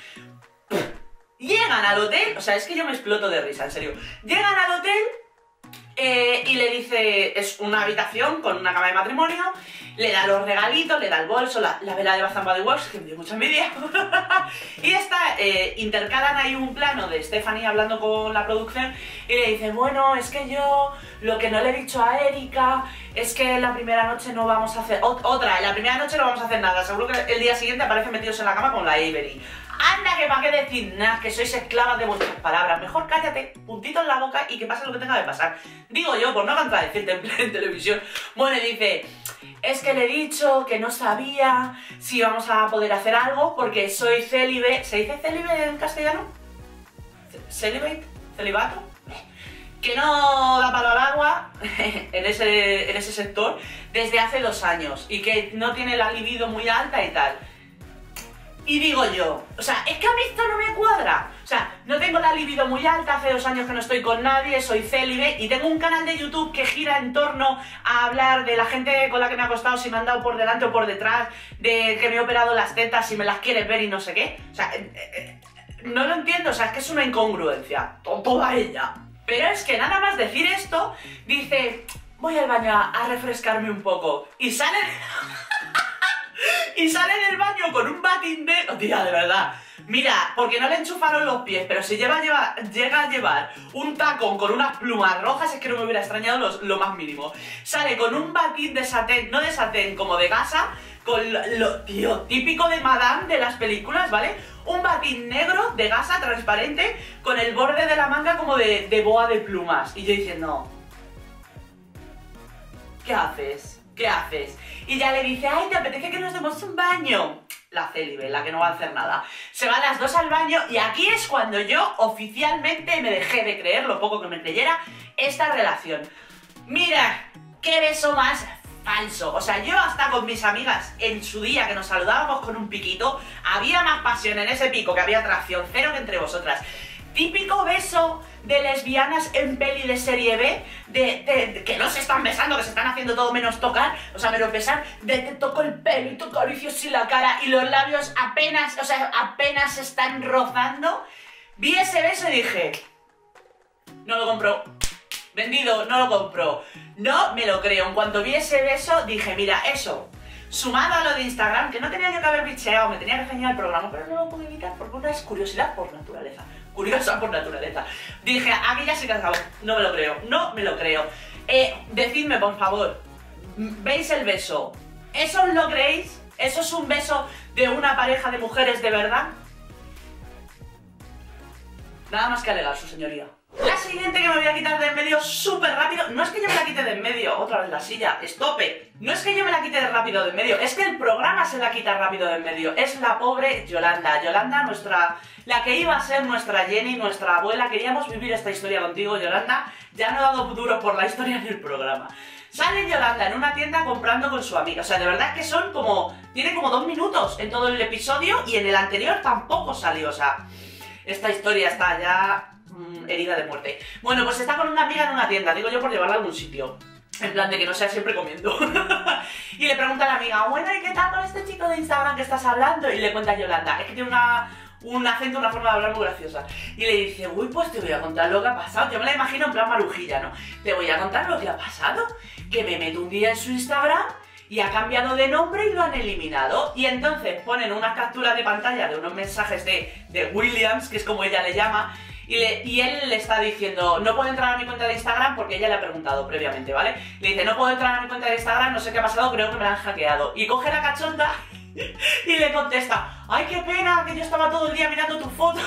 Llegan al hotel, o sea, es que yo me exploto de risa, en serio. Llegan al hotel eh, y le dice, es una habitación con una cama de matrimonio, le da los regalitos, le da el bolso, la, la vela de Bath and Body Works, que me dio mucha envidia. Y está, eh, intercalan ahí un plano de Stephanie hablando con la producción y le dice, bueno, es que yo lo que no le he dicho a Erika es que en la primera noche no vamos a hacer, ot otra, en la primera noche no vamos a hacer nada, seguro que el día siguiente aparecen metidos en la cama con la Avery. Anda, que para qué decir nada, que sois esclavas de vuestras palabras. Mejor cállate, puntito en la boca y que pase lo que tenga que pasar. Digo yo, por no contradecirte en, en televisión. Bueno, y dice, es que le he dicho que no sabía si íbamos a poder hacer algo porque soy célibe. ¿Se dice célibe en castellano? ¿Celibate? ¿Celibato? Que no da palo al agua en ese, en ese sector desde hace dos años y que no tiene la libido muy alta y tal. Y digo yo, o sea, es que a mí esto no me cuadra. O sea, no tengo la libido muy alta, hace dos años que no estoy con nadie, soy célibe y tengo un canal de YouTube que gira en torno a hablar de la gente con la que me ha acostado, si me han dado por delante o por detrás, de que me he operado las tetas, si me las quieres ver y no sé qué. O sea, eh, eh, no lo entiendo, o sea, es que es una incongruencia, toda ella. Pero es que nada más decir esto, dice, voy al baño a, a refrescarme un poco. Y sale... Y sale del baño con un batín de... Oh, tía, de verdad. Mira, porque no le enchufaron los pies, pero si lleva, lleva, llega a llevar un tacón con unas plumas rojas, es que no me hubiera extrañado los, lo más mínimo. Sale con un batín de satén, no de satén, como de gasa, con lo, lo tío, típico de Madame de las películas, ¿vale? Un batín negro de gasa transparente con el borde de la manga como de, de boa de plumas. Y yo diciendo... ¿Qué haces? ¿Qué haces? Y ya le dice, ay, ¿te apetece que nos demos un baño? La célibe, la que no va a hacer nada. Se van las dos al baño y aquí es cuando yo oficialmente me dejé de creer, lo poco que me creyera, esta relación. Mira, qué beso más falso. O sea, yo hasta con mis amigas en su día que nos saludábamos con un piquito, había más pasión en ese pico, que había atracción cero que entre vosotras. Típico beso de lesbianas en peli de serie B, de, de, de que no se están besando, que se están haciendo todo menos tocar, o sea, menos besar, de te toco el pelo y te acaricio así la cara y los labios apenas, o sea, apenas se están rozando. Vi ese beso y dije, no lo compro, vendido, no lo compro, no me lo creo. En cuanto vi ese beso dije, mira, eso, Sumado a lo de Instagram, que no tenía yo que haber bicheado, me tenía que ceñir el programa, pero no lo pude evitar porque una es curiosidad por naturaleza. Curiosa por naturaleza. Dije, aquí ya se que acabó. No me lo creo, no me lo creo. Eh, decidme, por favor, ¿veis el beso? ¿Eso os lo creéis? ¿Eso es un beso de una pareja de mujeres de verdad? Nada más que alegar, su señoría. La siguiente que me voy a quitar de en medio súper rápido. No es que yo me la quite de en medio, otra vez la silla, estope. No es que yo me la quite de rápido de en medio, es que el programa se la quita rápido de en medio. Es la pobre Yolanda. Yolanda, nuestra... la que iba a ser nuestra Jenny, nuestra abuela. Queríamos vivir esta historia contigo, Yolanda. Ya no he dado duro por la historia ni el programa. Sale Yolanda en una tienda comprando con su amiga. O sea, de verdad que son como... tiene como dos minutos en todo el episodio y en el anterior tampoco salió, o sea... esta historia está ya mmm, herida de muerte. Bueno, pues está con una amiga en una tienda, digo yo por llevarla a algún sitio. En plan de que no sea siempre comiendo. Y le pregunta a la amiga, bueno, ¿y qué tal con este chico de Instagram que estás hablando? Y le cuenta a Yolanda, es que tiene una, un acento, una forma de hablar muy graciosa. Y le dice, uy, pues te voy a contar lo que ha pasado. Yo me la imagino en plan marujilla, ¿no? Te voy a contar lo que ha pasado. Que me meto un día en su Instagram y ha cambiado de nombre y lo han eliminado. Y entonces ponen unas capturas de pantalla de unos mensajes de, de Williams, que es como ella le llama, y, le, y él le está diciendo, no puedo entrar a mi cuenta de Instagram porque ella le ha preguntado previamente, ¿vale? Le dice, no puedo entrar a mi cuenta de Instagram, no sé qué ha pasado, creo que me la han hackeado. Y coge la cachonda y le contesta, ay, qué pena, que yo estaba todo el día mirando tu foto.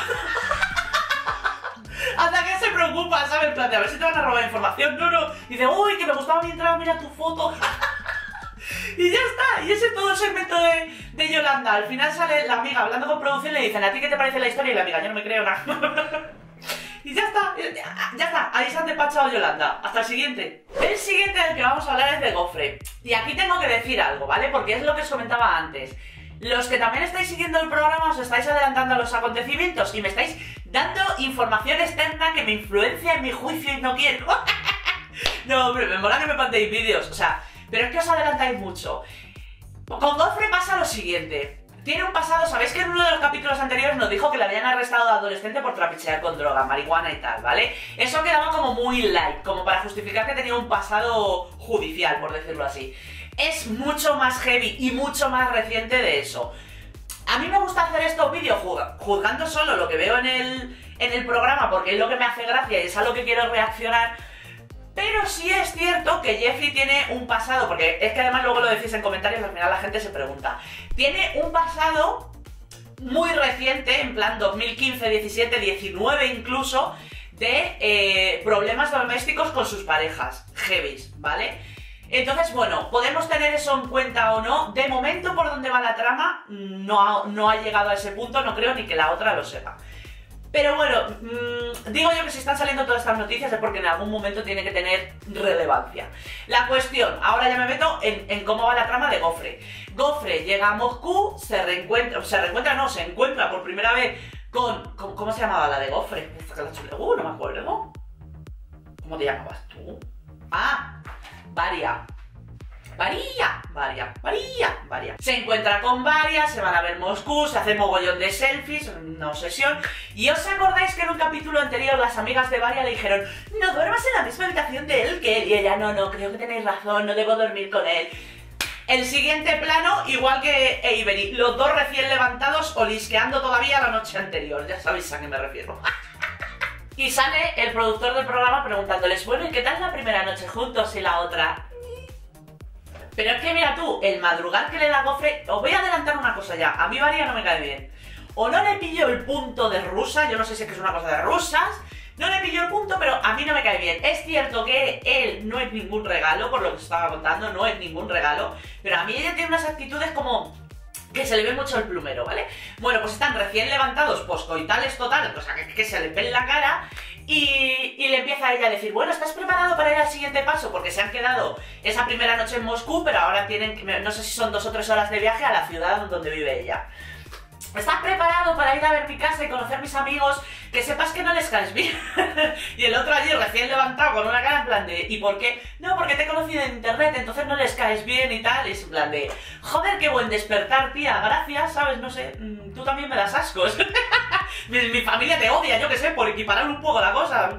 Hasta que se preocupa, ¿sabes? En plan de a ver si te van a robar información. No, no. Y dice, uy, que me gustaba mientras mira tu foto. Y ya está, y ese es todo el segmento de, de Yolanda. Al final sale la amiga hablando con producción y le dicen, ¿a ti qué te parece la historia? Y la amiga, yo no me creo nada. Y ya está, ya, ya está, ahí se han despachado Yolanda. Hasta el siguiente. El siguiente del que vamos a hablar es de Gofre. Y aquí tengo que decir algo, ¿vale? Porque es lo que os comentaba antes. Los que también estáis siguiendo el programa os estáis adelantando a los acontecimientos y me estáis dando información externa que me influencia en mi juicio y no quiero. No, hombre, me mola que me mandéis vídeos, o sea... pero es que os adelantáis mucho. Con Gofre pasa lo siguiente. Tiene un pasado, ¿sabéis que en uno de los capítulos anteriores nos dijo que le habían arrestado de adolescente por trapichear con droga, marihuana y tal, ¿vale? Eso quedaba como muy light, como para justificar que tenía un pasado judicial, por decirlo así. Es mucho más heavy y mucho más reciente de eso. A mí me gusta hacer estos vídeos juzgando solo lo que veo en el, en el programa porque es lo que me hace gracia y es a lo que quiero reaccionar. Pero sí es cierto que Jeffrey tiene un pasado, porque es que además luego lo decís en comentarios, al final la gente se pregunta. Tiene un pasado muy reciente, en plan dos mil quince, diecisiete, diecinueve incluso, de eh, problemas domésticos con sus parejas, heavies, ¿vale? Entonces, bueno, podemos tener eso en cuenta o no. De momento, por donde va la trama, no ha, no ha llegado a ese punto, no creo ni que la otra lo sepa. Pero bueno, mmm, digo yo que si están saliendo todas estas noticias es porque en algún momento tiene que tener relevancia. La cuestión, ahora ya me meto en, en cómo va la trama de Gofre. Gofre llega a Moscú, se reencuentra, se reencuentra, no, se encuentra por primera vez con... ¿Cómo, cómo se llamaba la de Gofre? Uh, no me acuerdo. ¿Cómo te llamabas tú? Ah, Varia. Varia, Varia, Varia, Varia. Se encuentra con Varia, se van a ver Moscú, se hace mogollón de selfies, una obsesión. ¿Y os acordáis que en un capítulo anterior las amigas de Varia le dijeron no duermas en la misma habitación de él que él? Y ella, no, no, creo que tenéis razón, no debo dormir con él. El siguiente plano, igual que Avery, los dos recién levantados olisqueando todavía la noche anterior. Ya sabéis a qué me refiero. Y sale el productor del programa preguntándoles, bueno, ¿y qué tal la primera noche juntos y la otra? Pero es que mira tú, el madrugar que le da Gofre... Os voy a adelantar una cosa ya, a mí Varia no me cae bien. O no le pillo el punto de rusa, yo no sé si es que es una cosa de rusas, no le pillo el punto, pero a mí no me cae bien. Es cierto que él no es ningún regalo, por lo que os estaba contando, no es ningún regalo, pero a mí ella tiene unas actitudes como... que se le ve mucho el plumero, ¿vale? Bueno, pues están recién levantados, poscoitales total, o sea, que, que se le ve en la cara... Y, y le empieza a ella a decir, bueno, ¿estás preparado para ir al siguiente paso? Porque se han quedado esa primera noche en Moscú, pero ahora tienen, no sé si son dos o tres horas de viaje a la ciudad donde vive ella. ¿Estás preparado para ir a ver mi casa y conocer mis amigos? Que sepas que no les caes bien. Y el otro allí recién levantado con una cara en plan de, ¿y por qué? No, porque te he conocido en internet, entonces no les caes bien y tal. Y es en plan de, joder, qué buen despertar, tía, gracias, ¿sabes? No sé, tú también me das ascos. mi, mi familia te odia, yo qué sé, por equiparar un poco la cosa.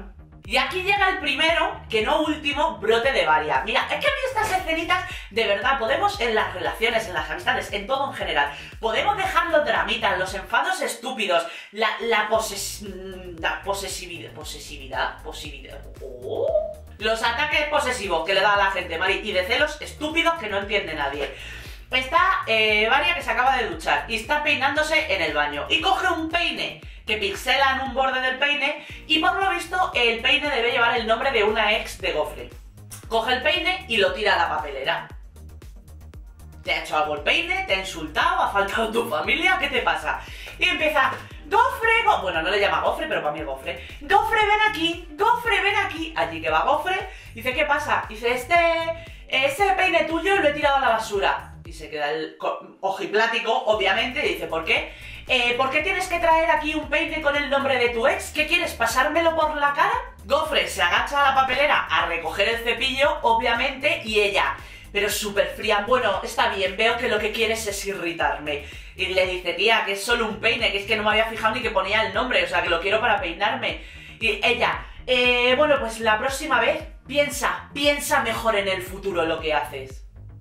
Y aquí llega el primero, que no último, brote de varia. Mira, es que a mí estas escenitas, de verdad, podemos en las relaciones, en las amistades, en todo en general, podemos dejar los dramitas, los enfados estúpidos, la, la, poses, la posesividad, posesividad, posesividad, oh, los ataques posesivos que le da a la gente, Mari, y de celos estúpidos que no entiende nadie. Está eh, Varia, que se acaba de duchar y está peinándose en el baño y coge un peine que pixela en un borde del peine y por lo visto el peine debe llevar el nombre de una ex de Gofre. Coge el peine y lo tira a la papelera. ¿Te ha hecho algo el peine? ¿Te ha insultado? ¿Ha faltado tu familia? ¿Qué te pasa? Y empieza, Gofre, go bueno, no le llama Gofre, pero para mí es Gofre. Gofre, ven aquí, Gofre, ven aquí. Allí que va Gofre, dice, ¿qué pasa? Dice, este, ese peine tuyo lo he tirado a la basura. Y se queda el ojiplático, obviamente, y dice, ¿por qué? Eh, ¿Por qué tienes que traer aquí un peine con el nombre de tu ex? ¿Qué quieres, pasármelo por la cara? Gofre se agacha a la papelera a recoger el cepillo, obviamente, y ella, pero súper fría, bueno, está bien, veo que lo que quieres es irritarme. Y le dice, tía, que es solo un peine, que es que no me había fijado ni que ponía el nombre, o sea, que lo quiero para peinarme. Y ella, eh, bueno, pues la próxima vez, piensa, piensa mejor en el futuro lo que haces.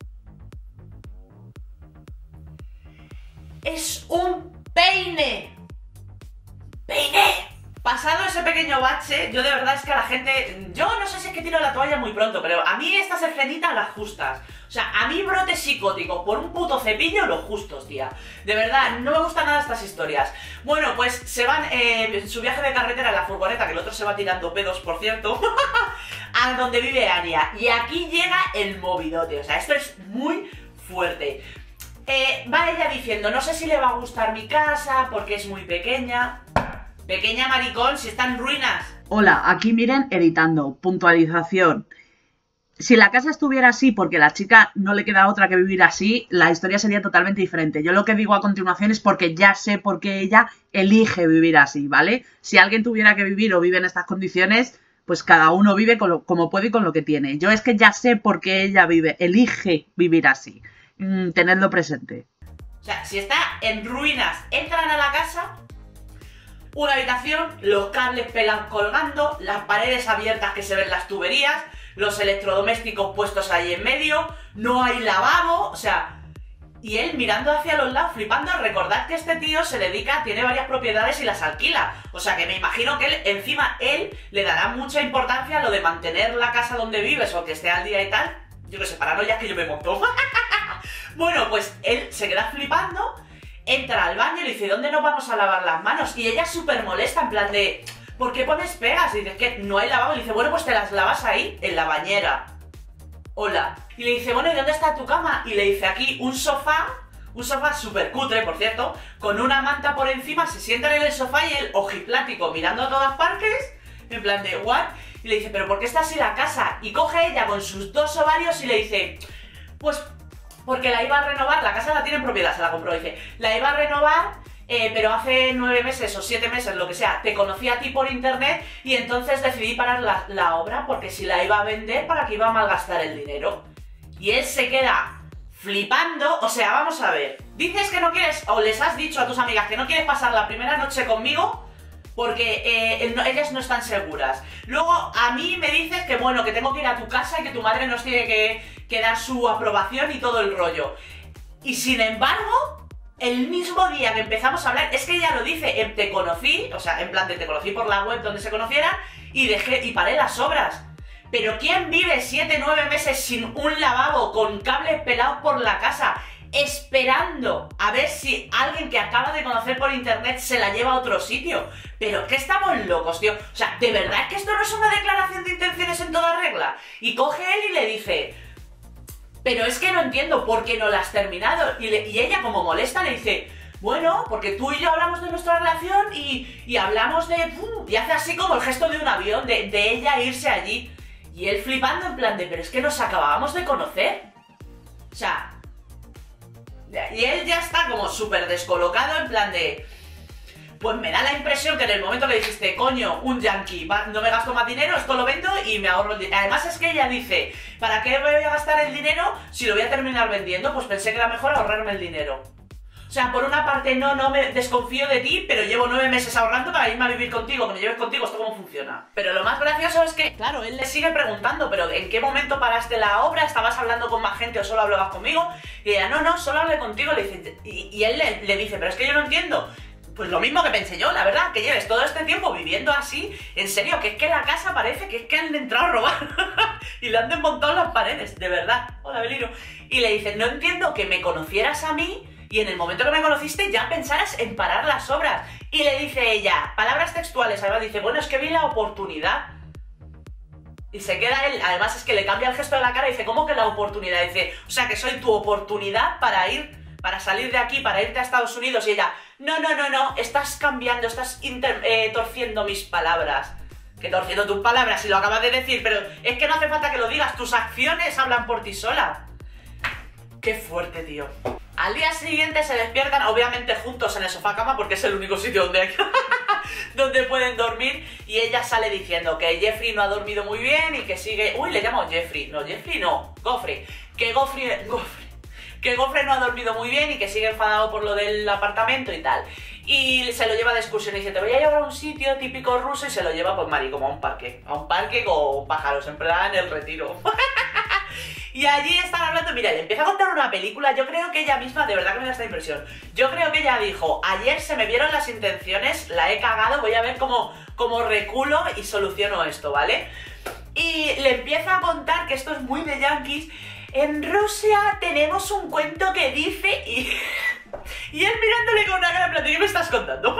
¡Es un peine! ¡Peine! Pasado ese pequeño bache, yo de verdad es que a la gente... Yo no sé si es que tiro la toalla muy pronto, pero a mí estas escenitas las justas. O sea, a mí brote psicótico por un puto cepillo, los justos, tía. De verdad, no me gustan nada estas historias. Bueno, pues se van eh, en su viaje de carretera en la furgoneta, que el otro se va tirando pedos, por cierto, a donde vive Anya. Y aquí llega el movidote, o sea, esto es muy fuerte. Eh, va ella diciendo, no sé si le va a gustar mi casa porque es muy pequeña. Pequeña maricón, si está en ruinas. Hola, aquí miren, editando, puntualización. Si la casa estuviera así porque la chica no le queda otra que vivir así, la historia sería totalmente diferente. Yo lo que digo a continuación es porque ya sé por qué ella elige vivir así, ¿vale? Si alguien tuviera que vivir o vive en estas condiciones, pues cada uno vive con lo, como puede y con lo que tiene. Yo es que ya sé por qué ella vive, elige vivir así. Mm, tenedlo presente. O sea, si está en ruinas, entran a la casa, una habitación, los cables pelados colgando, las paredes abiertas que se ven las tuberías, los electrodomésticos puestos ahí en medio, no hay lavabo, o sea... Y él mirando hacia los lados, flipando. Recordad que este tío se dedica, tiene varias propiedades y las alquila. O sea que me imagino que él, encima, él le dará mucha importancia a lo de mantener la casa donde vives o que esté al día y tal. Yo que sé, paranoias que yo me monto. Bueno, pues él se queda flipando, entra al baño y le dice, ¿dónde nos vamos a lavar las manos? Y ella súper molesta, en plan de, ¿por qué pones pegas? Y dice, que no hay lavabo. Y le dice, bueno, pues te las lavas ahí, en la bañera. Hola. Y le dice, bueno, ¿y dónde está tu cama? Y le dice, aquí un sofá, un sofá súper cutre, por cierto, con una manta por encima, se sientan en el sofá y el ojiplático mirando a todas partes, en plan de, ¿what? Y le dice, ¿pero por qué está así la casa? Y coge ella con sus dos ovarios y le dice, pues... porque la iba a renovar, la casa la tiene en propiedad, se la compró, dice, la iba a renovar, eh, pero hace nueve meses o siete meses, lo que sea, te conocí a ti por internet y entonces decidí parar la, la obra porque si la iba a vender, ¿para qué iba a malgastar el dinero? Y él se queda flipando, o sea, vamos a ver, dices que no quieres, o les has dicho a tus amigas que no quieres pasar la primera noche conmigo porque eh, no, ellas no están seguras. Luego a mí me dices que bueno, que tengo que ir a tu casa y que tu madre nos tiene que, que dar su aprobación y todo el rollo. Y sin embargo, el mismo día que empezamos a hablar, es que ella lo dice, eh, te conocí, o sea, en plan de te conocí por la web donde se conocieran y dejé y paré las obras. Pero ¿quién vive siete, nueve meses sin un lavabo, con cables pelados por la casa, esperando a ver si alguien que acaba de conocer por internet se la lleva a otro sitio? Pero que estamos locos, tío. O sea, ¿de verdad es que esto no es una declaración de intenciones en toda regla? Y coge él y le dice, pero es que no entiendo por qué no la has terminado. Y, le, y ella, como molesta, le dice, bueno, porque tú y yo hablamos de nuestra relación y, y hablamos de... ¡pum! Y hace así como el gesto de un avión, de, de ella irse allí. Y él flipando en plan de, pero es que nos acabábamos de conocer. O sea... Y él ya está como súper descolocado en plan de... Pues me da la impresión que en el momento que dijiste, coño, un yankee, va, no me gasto más dinero, esto lo vendo y me ahorro el dinero. Además es que ella dice, ¿para qué me voy a gastar el dinero si lo voy a terminar vendiendo? Pues pensé que era mejor ahorrarme el dinero. O O sea, por una parte no, no me desconfío de ti, pero llevo nueve meses ahorrando para irme a vivir contigo, que me lleves contigo, ¿esto cómo funciona? Pero lo más gracioso es que, claro, él le sigue preguntando, pero ¿en qué momento paraste la obra? ¿Estabas hablando con más gente o solo hablabas conmigo? Y ella, no, no, solo hablé contigo, le dice, y, y él le, le dice, pero es que yo no entiendo. Pues lo mismo que pensé yo, la verdad, que lleves todo este tiempo viviendo así, en serio, que es que la casa parece que es que han entrado a robar y le han desmontado las paredes, de verdad. Hola, Belino. Y le dice, no entiendo que me conocieras a mí y en el momento que me conociste ya pensaras en parar las obras. Y le dice ella, palabras textuales, además dice, bueno, es que vi la oportunidad. Y se queda él, además es que le cambia el gesto de la cara y dice, ¿cómo que la oportunidad? Y dice, o sea, que soy tu oportunidad para ir, para salir de aquí, para irte a Estados Unidos. Y ella, no, no, no, no, estás cambiando, estás inter, eh, torciendo mis palabras. Que torciendo tus palabras, si lo acabas de decir, pero es que no hace falta que lo digas, tus acciones hablan por ti sola. Qué fuerte, tío. Al día siguiente se despiertan, obviamente juntos en el sofá cama, porque es el único sitio donde, hay, donde pueden dormir. Y ella sale diciendo que Jeffrey no ha dormido muy bien y que sigue... Uy, le llamo Jeffrey. No, Jeffrey no, Gofre. Que Gofre... Gofre. Que Gofre no ha dormido muy bien y que sigue enfadado por lo del apartamento y tal. Y se lo lleva de excursión y dice, te voy a llevar a un sitio típico ruso, y se lo lleva, pues, Mari, como a un parque. A un parque con pájaros, en plan el Retiro. Y allí están hablando, mira, le empieza a contar una película. Yo creo que ella misma, de verdad que me da esta impresión, yo creo que ella dijo, ayer se me vieron las intenciones, la he cagado, voy a ver cómo, cómo reculo y soluciono esto, ¿vale? Y le empieza a contar, que esto es muy de yankees, en Rusia tenemos un cuento que dice y... y él mirándole con una cara en plan, ¿de qué me estás contando?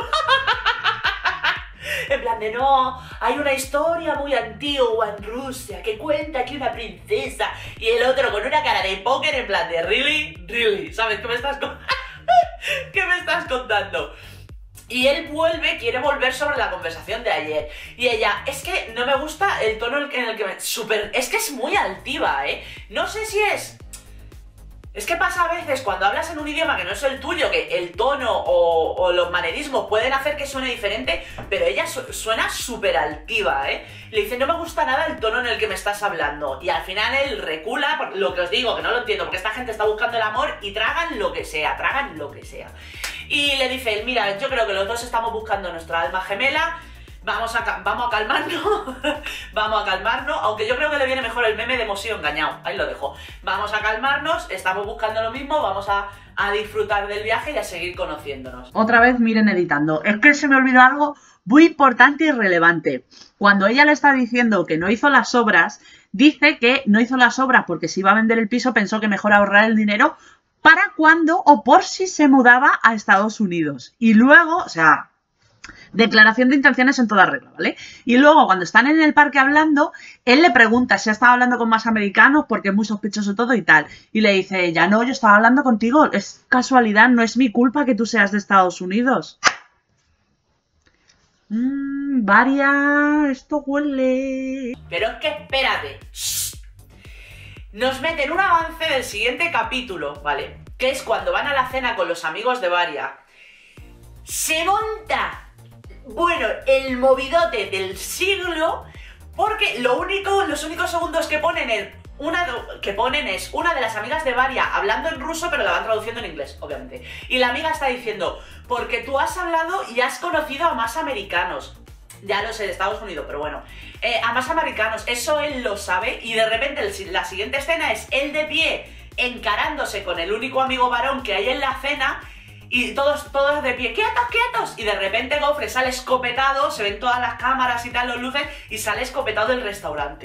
En plan de, no, hay una historia muy antigua en Rusia que cuenta que una princesa, y el otro con una cara de póker en plan de, really, really, ¿sabes qué me estás, ¿qué me estás contando? Y él vuelve, quiere volver sobre la conversación de ayer. Y ella, es que no me gusta el tono en el que me... Súper... Es que es muy altiva, ¿eh? No sé si es... Es que pasa a veces cuando hablas en un idioma que no es el tuyo, que el tono o, o los manerismos pueden hacer que suene diferente, pero ella su suena súper altiva, ¿eh? Le dice, no me gusta nada el tono en el que me estás hablando. Y al final él recula, por lo que os digo, que no lo entiendo, porque esta gente está buscando el amor y tragan lo que sea, tragan lo que sea. Y le dice él, mira, yo creo que los dos estamos buscando nuestra alma gemela, vamos a, vamos a calmarnos, vamos a calmarnos, aunque yo creo que le viene mejor el meme de hemos sido engañados, ahí lo dejo. Vamos a calmarnos, estamos buscando lo mismo, vamos a, a disfrutar del viaje y a seguir conociéndonos. Otra vez miren editando, es que se me olvidó algo muy importante y relevante. Cuando ella le está diciendo que no hizo las obras, dice que no hizo las obras porque si iba a vender el piso pensó que mejor ahorrar el dinero para cuando o por si se mudaba a Estados Unidos. Y luego, o sea, declaración de intenciones en toda regla, ¿vale? Y luego, cuando están en el parque hablando, él le pregunta si ha estado hablando con más americanos porque es muy sospechoso todo y tal. Y le dice ella, no, yo estaba hablando contigo, es casualidad, no es mi culpa que tú seas de Estados Unidos. Mmm, Varia, esto huele... Pero es que espérate. Nos meten un avance del siguiente capítulo, ¿vale? Que es cuando van a la cena con los amigos de Varia. Se monta, bueno, el movidote del siglo, porque lo único, los únicos segundos que ponen es una, que ponen es una de las amigas de Varia hablando en ruso, pero la van traduciendo en inglés, obviamente. Y la amiga está diciendo, porque tú has hablado y has conocido a más americanos. Ya lo sé, de Estados Unidos, pero bueno. Eh, a más americanos, eso él lo sabe. Y de repente el, la siguiente escena es él de pie, encarándose con el único amigo varón que hay en la cena. Y todos, todos de pie, quietos, quietos. Y de repente Gofre sale escopetado, se ven todas las cámaras y tal, los luces, y sale escopetado del restaurante.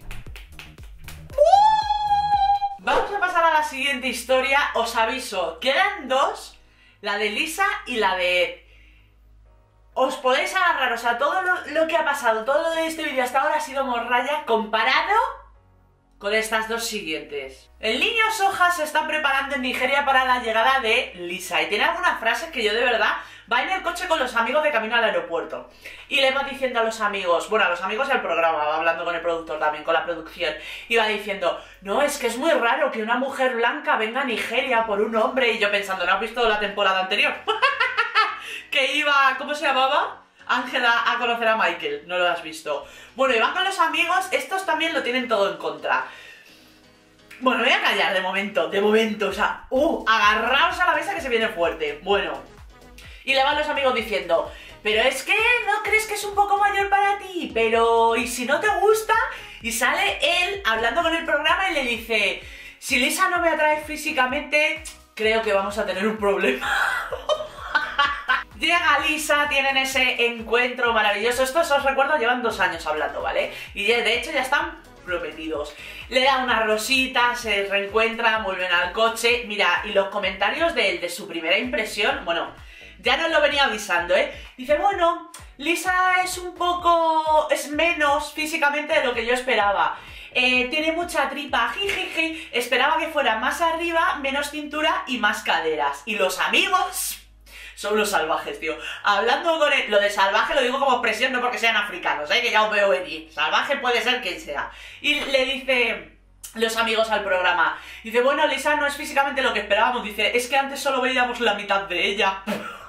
¡Uh! Vamos a pasar a la siguiente historia. Os aviso, quedan dos, la de Lisa y la de Ed. Os podéis agarrar, o sea, todo lo, lo que ha pasado, todo lo de este vídeo hasta ahora ha sido morralla comparado con estas dos siguientes. El niño Soja se está preparando en Nigeria para la llegada de Lisa y tiene algunas frases que yo de verdad... Va en el coche con los amigos de camino al aeropuerto y le va diciendo a los amigos, bueno, a los amigos del programa, va hablando con el productor también, con la producción, y va diciendo, no, es que es muy raro que una mujer blanca venga a Nigeria por un hombre. Y yo pensando, ¿no has visto la temporada anterior? Que iba, ¿cómo se llamaba? Ángela a conocer a Michael, no lo has visto. Bueno, y van con los amigos, estos también lo tienen todo en contra. Bueno, me voy a callar de momento, de momento, o sea, uh, agarraos a la mesa que se viene fuerte. Bueno, y le van los amigos diciendo, pero es que no crees que es un poco mayor para ti, pero ¿y si no te gusta? Y sale él hablando con el programa y le dice, si Lisa no me atrae físicamente, creo que vamos a tener un problema. Llega Lisa, tienen ese encuentro maravilloso. Estos, os recuerdo, llevan dos años hablando, ¿vale? Y de hecho ya están prometidos. Le da una rosita, se reencuentran, vuelven al coche. Mira, y los comentarios de él, de su primera impresión, bueno, ya nos lo venía avisando, ¿eh? Dice, bueno, Lisa es un poco... es menos físicamente de lo que yo esperaba. Eh, tiene mucha tripa, jijiji. Esperaba que fuera más arriba, menos cintura y más caderas. Y los amigos... son los salvajes, tío. Hablando con él, lo de salvaje lo digo como expresión, no porque sean africanos, ¿eh? Que ya os veo venir. Salvaje puede ser quien sea. Y le dice los amigos al programa, dice, bueno, Lisa no es físicamente lo que esperábamos. Dice, es que antes solo veíamos la mitad de ella.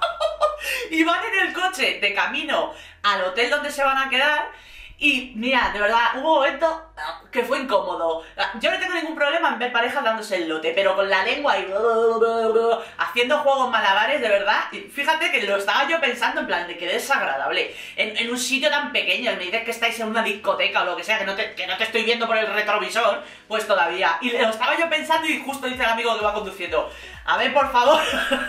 Y van en el coche de camino al hotel donde se van a quedar. Y mira, de verdad, hubo un momento que fue incómodo. Yo no tengo ningún problema en ver parejas dándose el lote, pero con la lengua y haciendo juegos malabares, de verdad. Fíjate que lo estaba yo pensando en plan de que desagradable. En, en un sitio tan pequeño, y me dices que estáis en una discoteca o lo que sea, que no, te, que no te estoy viendo por el retrovisor, pues todavía. Y lo estaba yo pensando y justo dice el amigo que va conduciendo, a ver, por favor.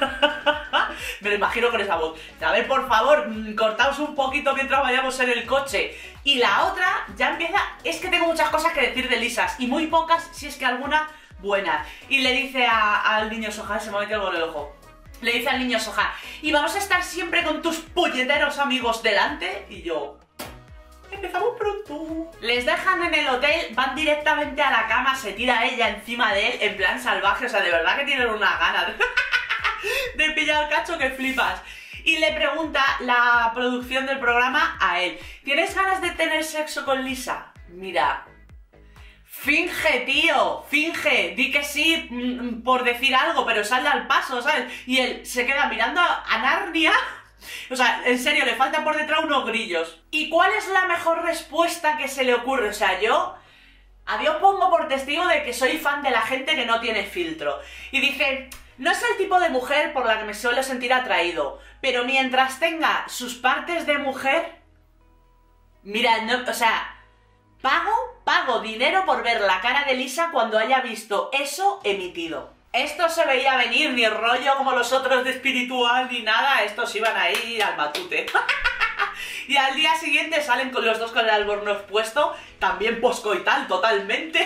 Me lo imagino con esa voz. A ver, por favor, cortaos un poquito mientras vayamos en el coche. Y la otra ya empieza... es que tengo muchas cosas que decir de Lisas, y muy pocas, si es que alguna, buena. Y le dice a, al niño Soja, se me ha metido algo en el ojo. Le dice al niño Soja, ¿y vamos a estar siempre con tus puñeteros amigos delante? Y yo... empezamos pronto. Les dejan en el hotel, van directamente a la cama, se tira ella encima de él, en plan salvaje. O sea, de verdad que tienen una gana de, de pillar el cacho que flipas. Y le pregunta la producción del programa a él, ¿tienes ganas de tener sexo con Lisa? Mira, finge, tío, finge, di que sí mm, por decir algo, pero sal al paso, ¿sabes? Y él se queda mirando a Narnia. O sea, en serio, le faltan por detrás unos grillos. ¿Y cuál es la mejor respuesta que se le ocurre? O sea, yo... a Dios pongo por testigo de que soy fan de la gente que no tiene filtro. Y dice... no es el tipo de mujer por la que me suelo sentir atraído, pero mientras tenga sus partes de mujer... mira, no, o sea, pago, pago dinero por ver la cara de Lisa cuando haya visto eso emitido. Esto se veía venir, ni rollo como los otros de espiritual, ni nada, estos iban a ir al matute. Y al día siguiente salen con los dos con el albornoz puesto, también poscoital totalmente.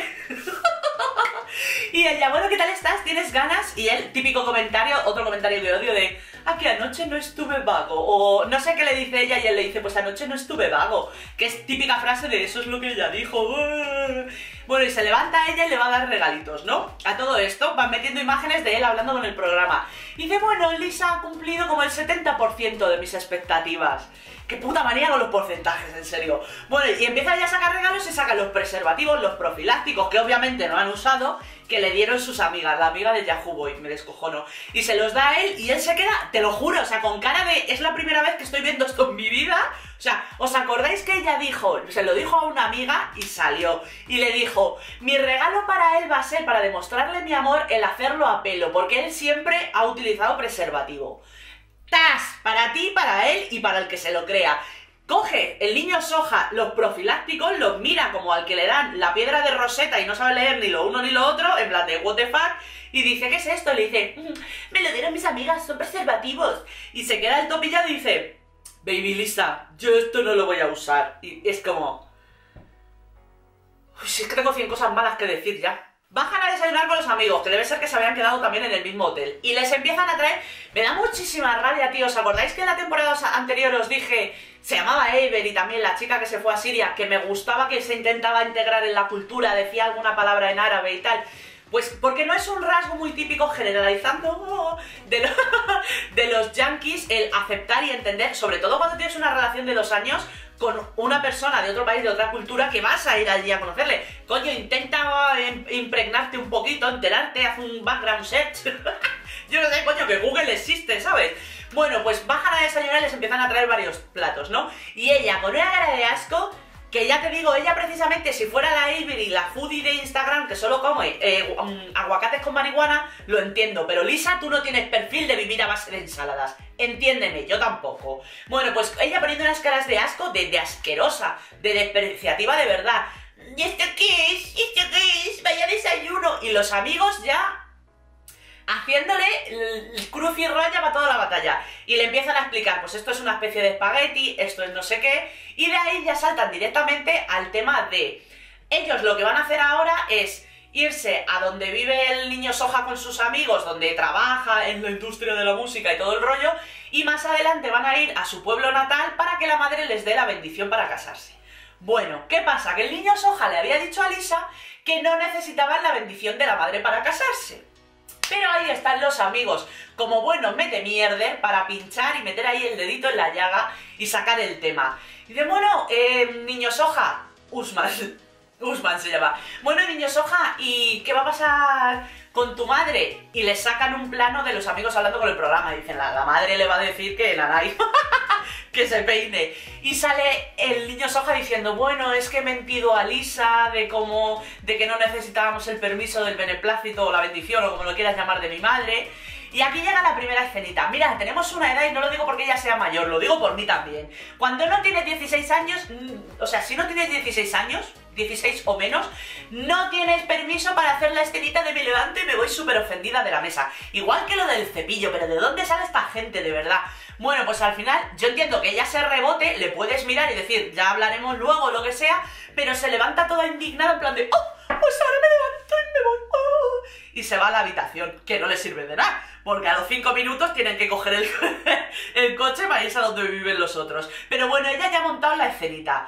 Y ella, bueno, ¿qué tal estás? ¿Tienes ganas? Y él, típico comentario, otro comentario que odio de, ah, que anoche no estuve vago. O no sé qué le dice ella y él le dice, pues anoche no estuve vago. Que es típica frase de, eso es lo que ella dijo. Bueno, y se levanta ella y le va a dar regalitos, ¿no? A todo esto van metiendo imágenes de él hablando con el programa. Y dice, bueno, Lisa ha cumplido como el setenta por ciento de mis expectativas. Qué puta manía con los porcentajes, en serio. Bueno, y empieza ya a sacar regalos y saca los preservativos, los profilácticos, que obviamente no han usado, que le dieron sus amigas, la amiga de Yahoo Boy, me descojono. Y se los da a él y él se queda, te lo juro, o sea, con cara de, es la primera vez que estoy viendo esto en mi vida. O sea, ¿os acordáis que ella dijo, se lo dijo a una amiga y salió? Y le dijo, mi regalo para él va a ser, para demostrarle mi amor, el hacerlo a pelo, porque él siempre ha utilizado preservativo. ¡Tas! Para ti, para él y para el que se lo crea. Coge el niño Soja los profilácticos, los mira como al que le dan la piedra de Rosetta y no sabe leer ni lo uno ni lo otro, en plan de what the fuck, y dice, ¿qué es esto? Le dice, mmm, me lo dieron mis amigas, son preservativos. Y se queda el topillado y dice, baby Lisa, yo esto no lo voy a usar. Y es como... uy, si es que tengo cien cosas malas que decir ya. Bajan a desayunar con los amigos, que debe ser que se habían quedado también en el mismo hotel. Y les empiezan a traer... me da muchísima rabia, tío. ¿Os acordáis que en la temporada anterior os dije... se llamaba Ever y también la chica que se fue a Siria, que me gustaba que se intentaba integrar en la cultura, decía alguna palabra en árabe y tal? Pues porque no es un rasgo muy típico, generalizando, de, lo, de los yankees, el aceptar y entender, sobre todo cuando tienes una relación de dos años con una persona de otro país, de otra cultura, que vas a ir allí a conocerle. Coño, intenta impregnarte un poquito, enterarte, haz un background search. Yo no sé, coño, que Google existe, ¿sabes? Bueno, pues bajan a desayunar y les empiezan a traer varios platos, ¿no? Y ella, con una cara de asco, que ya te digo, ella precisamente, si fuera la Avery, la foodie de Instagram, que solo come eh, um, aguacates con marihuana, lo entiendo, pero Lisa, tú no tienes perfil de vivir a base de ensaladas, entiéndeme, yo tampoco. Bueno, pues ella poniendo unas caras de asco, de, de asquerosa, de despreciativa de verdad. ¿Y esto qué es? ¿Y esto qué es? Vaya desayuno. Y los amigos ya haciéndole el cruz y raya para toda la batalla. Y le empiezan a explicar, pues esto es una especie de espagueti, esto es no sé qué, y de ahí ya saltan directamente al tema de... Ellos lo que van a hacer ahora es irse a donde vive el niño Soja con sus amigos, donde trabaja en la industria de la música y todo el rollo, y más adelante van a ir a su pueblo natal para que la madre les dé la bendición para casarse. Bueno, ¿qué pasa? Que el niño Soja le había dicho a Lisa que no necesitaban la bendición de la madre para casarse. Pero ahí están los amigos, como buenos mete mierder, para pinchar y meter ahí el dedito en la llaga y sacar el tema. Y dice, bueno, eh, niño Soja, Usman, Usman se llama. Bueno, niño Soja, ¿y qué va a pasar con tu madre? Y le sacan un plano de los amigos hablando con el programa. Y dicen, la, la madre le va a decir que nanay, que se peine. Y sale el niño Soja diciendo, bueno, es que he mentido a Lisa de cómo, de que no necesitábamos el permiso del beneplácito o la bendición o como lo quieras llamar de mi madre. Y aquí llega la primera escenita. Mira, tenemos una edad y no lo digo porque ella sea mayor, lo digo por mí también. Cuando no tienes dieciséis años, o sea, si no tienes dieciséis años, dieciséis o menos, no tienes permiso para hacer la escenita de me levanto y me voy súper ofendida de la mesa. Igual que lo del cepillo, pero ¿de dónde sale esta gente de verdad? Bueno, pues al final, yo entiendo que ella se rebote, le puedes mirar y decir, ya hablaremos luego, lo que sea, pero se levanta toda indignada en plan de, oh, pues ahora me levanto y me voy, oh, y se va a la habitación, que no le sirve de nada, porque a los cinco minutos tienen que coger el, el coche para irse a donde viven los otros. Pero bueno, ella ya ha montado la escenita.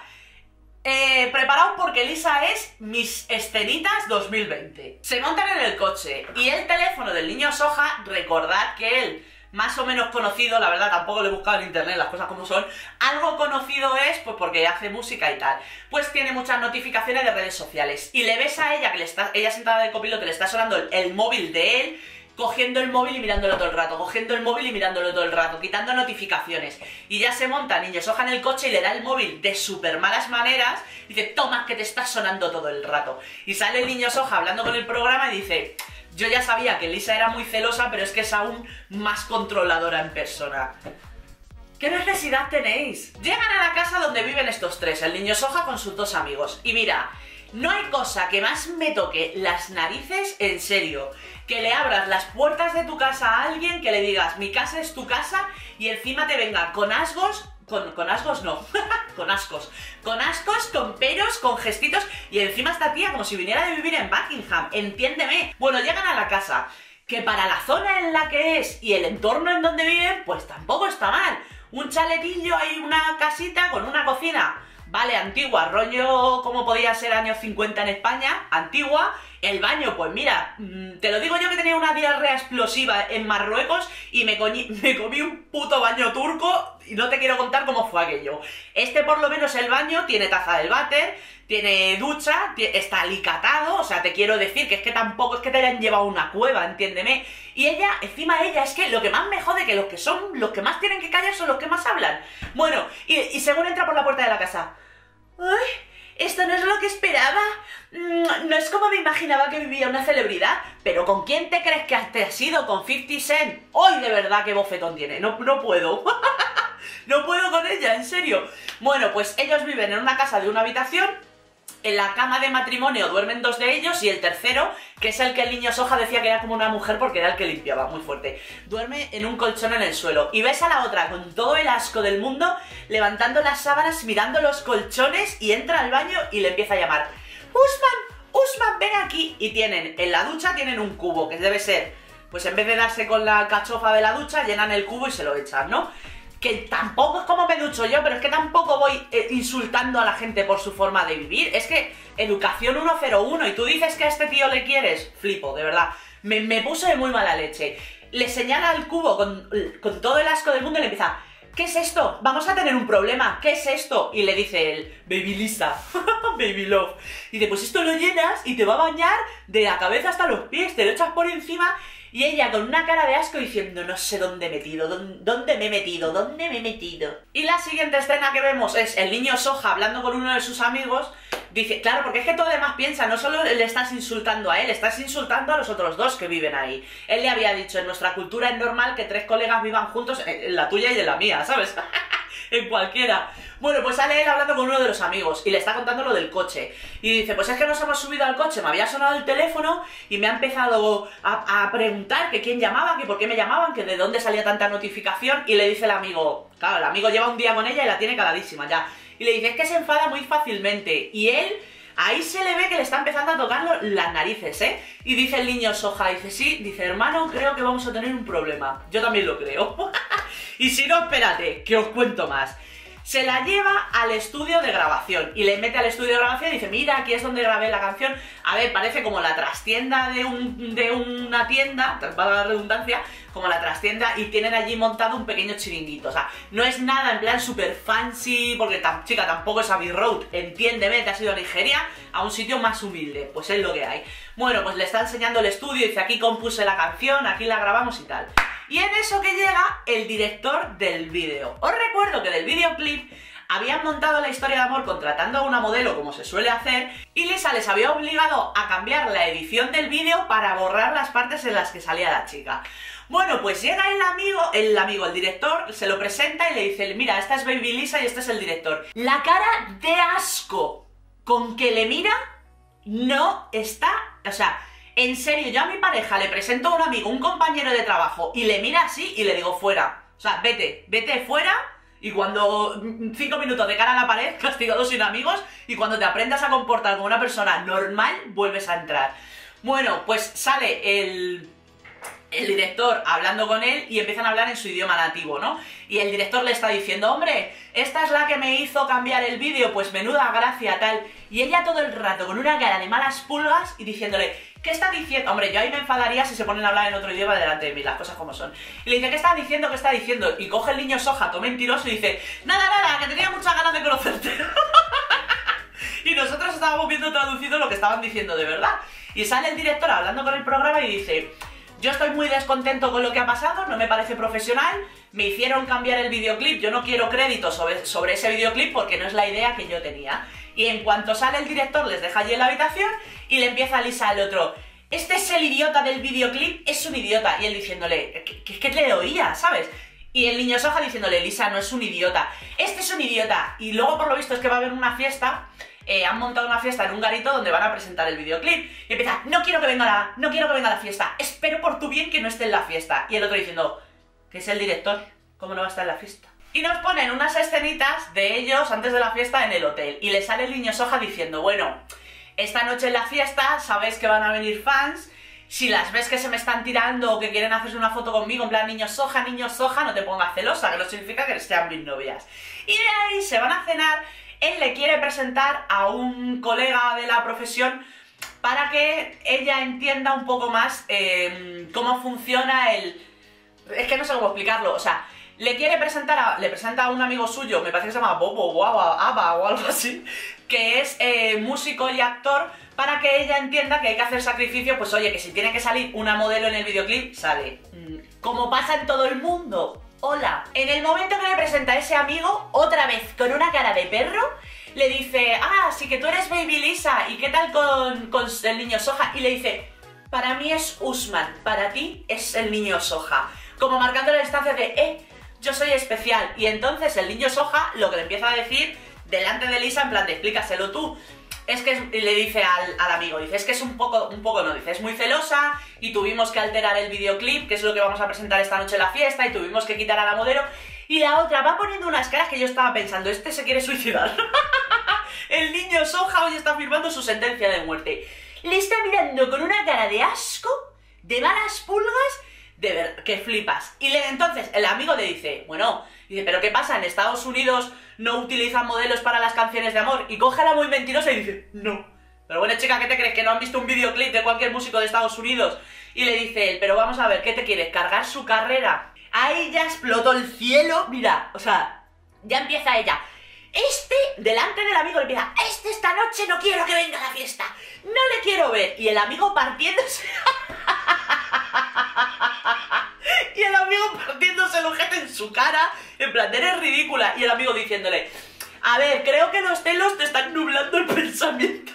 Eh, preparaos porque Lisa es mis escenitas dos mil veinte. Se montan en el coche y el teléfono del niño Soja, recordad que él, más o menos conocido, la verdad tampoco lo he buscado en internet, las cosas como son, algo conocido es, pues porque hace música y tal, pues tiene muchas notificaciones de redes sociales, y le ves a ella, que le está, ella sentada de copiloto, le está sonando el, el móvil de él, cogiendo el móvil y mirándolo todo el rato, cogiendo el móvil y mirándolo todo el rato, quitando notificaciones, y ya se monta niño Soja en el coche y le da el móvil de súper malas maneras, y dice, toma que te está sonando todo el rato, y sale el niño Soja hablando con el programa y dice, yo ya sabía que Lisa era muy celosa, pero es que es aún más controladora en persona. ¿Qué necesidad tenéis? Llegan a la casa donde viven estos tres, el niño Soja con sus dos amigos. Y mira, no hay cosa que más me toque las narices, en serio, que le abras las puertas de tu casa a alguien, que le digas, mi casa es tu casa, y encima te venga con asgos, con, con asgos no, con ascos, con ascos, con peros, con gestitos, y encima esta tía como si viniera de vivir en Buckingham, entiéndeme. Bueno, llegan a la casa, que para la zona en la que es y el entorno en donde viven, pues tampoco está mal. Un chaletillo, hay una casita con una cocina, vale, antigua, rollo como podía ser años cincuenta en España, antigua. El baño, pues mira, te lo digo yo que tenía una diarrea explosiva en Marruecos y me, me comí un puto baño turco y no te quiero contar cómo fue aquello. Este por lo menos el baño tiene taza del váter, tiene ducha, está alicatado, o sea, te quiero decir que es que tampoco es que te hayan llevado a una cueva, entiéndeme. Y ella, encima ella, es que lo que más me jode que los que son, los que más tienen que callar son los que más hablan. Bueno, y, y según entra por la puerta de la casa, ¡ay! Esto no es lo que esperaba, no es como me imaginaba que vivía una celebridad, pero ¿con quién te crees que te has ido? ¿Con fifty cent? ¡Ay, de verdad qué bofetón tiene! No, no puedo, no puedo con ella, en serio. Bueno, pues ellos viven en una casa de una habitación, en la cama de matrimonio duermen dos de ellos y el tercero, que es el que el niño Soja decía que era como una mujer porque era el que limpiaba, muy fuerte, duerme en un colchón en el suelo. Y ves a la otra con todo el asco del mundo, levantando las sábanas, mirando los colchones y entra al baño y le empieza a llamar, Usman, Usman, ven aquí. Y tienen, en la ducha tienen un cubo, que debe ser, pues en vez de darse con la cachofa de la ducha, llenan el cubo y se lo echan, ¿no? Que tampoco es como me ducho yo, pero es que tampoco voy eh, insultando a la gente por su forma de vivir. Es que educación ciento uno y tú dices que a este tío le quieres, flipo, de verdad. Me, me puso de muy mala leche. Le señala al cubo con, con todo el asco del mundo y le empieza, ¿qué es esto? Vamos a tener un problema, ¿qué es esto? Y le dice él, Baby Lisa, Baby Love. Y dice, pues esto lo llenas y te va a bañar de la cabeza hasta los pies, te lo echas por encima Y ella con una cara de asco diciendo, no sé dónde he metido, dónde, dónde me he metido, dónde me he metido. Y la siguiente escena que vemos es el niño Soja hablando con uno de sus amigos. Dice, claro, porque es que todo demás piensa, no solo le estás insultando a él, estás insultando a los otros dos que viven ahí. Él le había dicho, en nuestra cultura es normal que tres colegas vivan juntos, en la tuya y en la mía, ¿sabes? En cualquiera. Bueno, pues sale él hablando con uno de los amigos y le está contando lo del coche. Y dice, pues es que nos hemos subido al coche, me había sonado el teléfono y me ha empezado a, a preguntar que quién llamaba, que por qué me llamaban, que de dónde salía tanta notificación. Y le dice el amigo, claro, el amigo lleva un día con ella y la tiene caladísima ya. Y le dice, es que se enfada muy fácilmente. Y él, ahí se le ve que le está empezando a tocar lo, las narices, ¿eh? Y dice el niño Soja, dice, sí, dice, hermano, creo que vamos a tener un problema. Yo también lo creo. Y si no, espérate, que os cuento más. Se la lleva al estudio de grabación y le mete al estudio de grabación y dice, mira, aquí es donde grabé la canción. A ver, parece como la trastienda de, un, de una tienda, para la redundancia, como la trastienda, y tienen allí montado un pequeño chiringuito. O sea, no es nada en plan super fancy, porque tan, chica, tampoco es Abbey Road, entiéndeme, te has ido a Nigeria, a un sitio más humilde, pues es lo que hay. Bueno, pues le está enseñando el estudio, dice, aquí compuse la canción, aquí la grabamos y tal. Y en eso que llega el director del vídeo. Os recuerdo que del videoclip habían montado la historia de amor contratando a una modelo, como se suele hacer, y Lisa les había obligado a cambiar la edición del vídeo para borrar las partes en las que salía la chica. Bueno, pues llega el amigo, el amigo, el director, se lo presenta y le dice, mira, esta es Baby Lisa y este es el director. La cara de asco con que le mira no está, o sea, en serio, yo a mi pareja le presento a un amigo, un compañero de trabajo, y le mira así y le digo, fuera. O sea, vete, vete fuera, y cuando cinco minutos de cara a la pared, castigado sin amigos, y cuando te aprendas a comportar como una persona normal, vuelves a entrar. Bueno, pues sale el... el director hablando con él y empiezan a hablar en su idioma nativo, ¿no? Y el director le está diciendo, hombre, esta es la que me hizo cambiar el vídeo, pues menuda gracia, tal. Y ella todo el rato con una cara de malas pulgas y diciéndole, ¿qué está diciendo? Hombre, yo ahí me enfadaría si se ponen a hablar en otro idioma delante de mí, las cosas como son. Y le dice, ¿qué está diciendo? ¿Qué está diciendo? Y coge el niño Soja, todo mentiroso, y dice, nada, nada, que tenía muchas ganas de conocerte. Y nosotros estábamos viendo traducido lo que estaban diciendo de verdad. Y sale el director hablando con el programa y dice, yo estoy muy descontento con lo que ha pasado, no me parece profesional, me hicieron cambiar el videoclip, yo no quiero crédito sobre, sobre ese videoclip porque no es la idea que yo tenía. Y en cuanto sale el director les deja allí en la habitación y le empieza a Lisa al otro, este es el idiota del videoclip, es un idiota. Y él diciéndole, que, que, que le oía, ¿sabes? Y el niño Soja diciéndole, Lisa, no es un idiota, este es un idiota. Y luego por lo visto es que va a haber una fiesta. Eh, han montado una fiesta en un garito donde van a presentar el videoclip. Y empieza, no quiero que venga la, no quiero que venga la fiesta, espero por tu bien que no esté en la fiesta. Y el otro diciendo, que es el director, ¿cómo no va a estar en la fiesta? Y nos ponen unas escenitas de ellos antes de la fiesta en el hotel. Y le sale el niño Soja diciendo, bueno, esta noche en la fiesta sabéis que van a venir fans. Si las ves que se me están tirando o que quieren hacerse una foto conmigo, en plan niño Soja, niño Soja, no te pongas celosa, que no significa que sean mis novias. Y de ahí se van a cenar. Él le quiere presentar a un colega de la profesión para que ella entienda un poco más eh, cómo funciona el... Es que no sé cómo explicarlo, o sea, le quiere presentar a... Le presenta a un amigo suyo, me parece que se llama Bobo o Aba, Aba o algo así, que es eh, músico y actor, para que ella entienda que hay que hacer sacrificio, pues oye, que si tiene que salir una modelo en el videoclip, sale. Como pasa en todo el mundo. Hola. En el momento que le presenta a ese amigo, otra vez con una cara de perro, le dice, ah, sí que tú eres Baby Lisa, ¿y qué tal con, con el niño Soja? Y le dice, para mí es Usman, para ti es el niño Soja. Como marcando la distancia de, eh, yo soy especial. Y entonces el niño Soja lo que le empieza a decir delante de Lisa, en plan de explícaselo tú, es que es, y le dice al, al amigo, dice, es que es un poco, un poco no, dice, es muy celosa y tuvimos que alterar el videoclip, que es lo que vamos a presentar esta noche en la fiesta, y tuvimos que quitar a la modelo. Y la otra va poniendo unas caras que yo estaba pensando, este se quiere suicidar. El niño Soja hoy está firmando su sentencia de muerte. Le está mirando con una cara de asco, de malas pulgas, de ver que flipas. Y le, entonces el amigo le dice, bueno, dice, ¿pero qué pasa? ¿En Estados Unidos no utilizan modelos para las canciones de amor? Y coge a la muy mentirosa y dice, no. Pero bueno, chica, ¿qué te crees? ¿Que no han visto un videoclip de cualquier músico de Estados Unidos? Y le dice él, pero vamos a ver, ¿qué te quieres? ¿Cargar su carrera? Ahí ya explotó el cielo, mira, o sea, ya empieza ella. Este, delante del amigo, le empieza, este esta noche no quiero que venga a la fiesta, no le quiero ver. Y el amigo partiéndose... Y el amigo partiéndose el ojete en su cara, en plan, eres ridícula. Y el amigo diciéndole, a ver, creo que los celos te están nublando el pensamiento.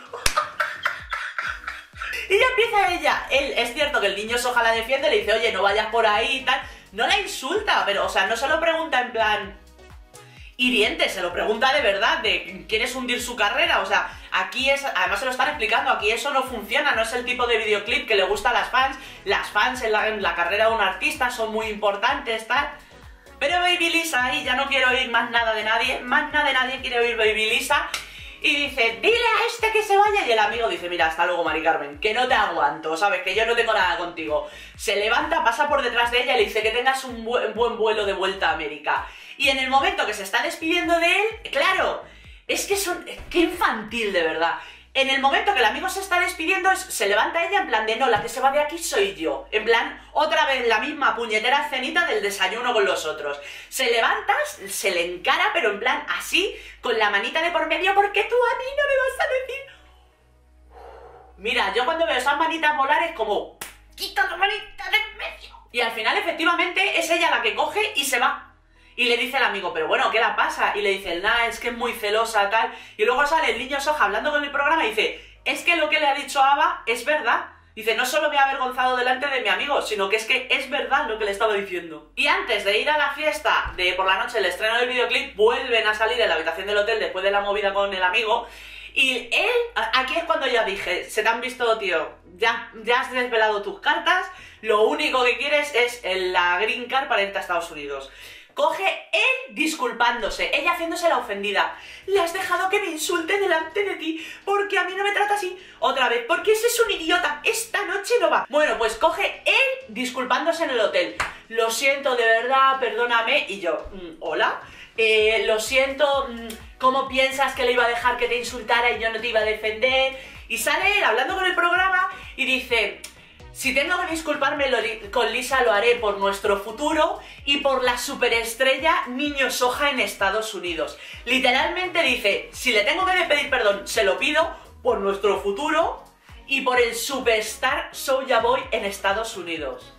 Y ya empieza ella. Él, es cierto que el niño soja la defiende, le dice, oye, no vayas por ahí y tal. No la insulta, pero, o sea, no se lo pregunta en plan hiriente, se lo pregunta de verdad, de ¿quieres hundir su carrera? O sea, aquí es, además se lo están explicando, aquí eso no funciona, no es el tipo de videoclip que le gusta a las fans. Las fans en la, en la carrera de un artista son muy importantes, tal. Pero Baby Lisa ahí, ya no quiero oír más nada de nadie, más nada de nadie quiere oír Baby Lisa. Y dice, dile a este que se vaya. Y el amigo dice, mira, hasta luego, Mari Carmen, que no te aguanto, ¿sabes? Que yo no tengo nada contigo. Se levanta, pasa por detrás de ella y le dice que tengas un buen, buen vuelo de vuelta a América. Y en el momento que se está despidiendo de él, claro, es que son... qué infantil, de verdad. En el momento que el amigo se está despidiendo, es, se levanta ella en plan de, no, la que se va de aquí soy yo. En plan, otra vez la misma puñetera escenita del desayuno con los otros. Se levanta, se le encara, pero en plan así, con la manita de por medio, porque tú a mí no me vas a decir... Mira, yo cuando veo esas manitas volar es como, quita la manita de en medio. Y al final, efectivamente, es ella la que coge y se va. Y le dice el amigo, pero bueno, ¿qué la pasa? Y le dice, nada, es que es muy celosa, tal. Y luego sale el niño soja hablando con el programa y dice, es que lo que le ha dicho Ava es verdad. Dice, no solo me ha avergonzado delante de mi amigo, sino que es que es verdad lo que le estaba diciendo. Y antes de ir a la fiesta de por la noche, el estreno del videoclip, vuelven a salir en la habitación del hotel después de la movida con el amigo. Y él, aquí es cuando ya dije, se te han visto, tío, ya, ya has desvelado tus cartas, lo único que quieres es la green card para irte a Estados Unidos. Coge él disculpándose, ella haciéndose la ofendida. Le has dejado que me insulte delante de ti, porque a mí no me trata así. Otra vez, porque ese es un idiota, esta noche no va. Bueno, pues coge él disculpándose en el hotel. Lo siento, de verdad, perdóname. Y yo, mm, hola, eh, lo siento, mm, ¿cómo piensas que le iba a dejar que te insultara y yo no te iba a defender? Y sale él hablando con el programa y dice... si tengo que disculparme con Lisa, lo haré por nuestro futuro y por la superestrella Niño Soja en Estados Unidos. Literalmente dice, si le tengo que pedir perdón, se lo pido por nuestro futuro y por el superstar Soulja Boy en Estados Unidos.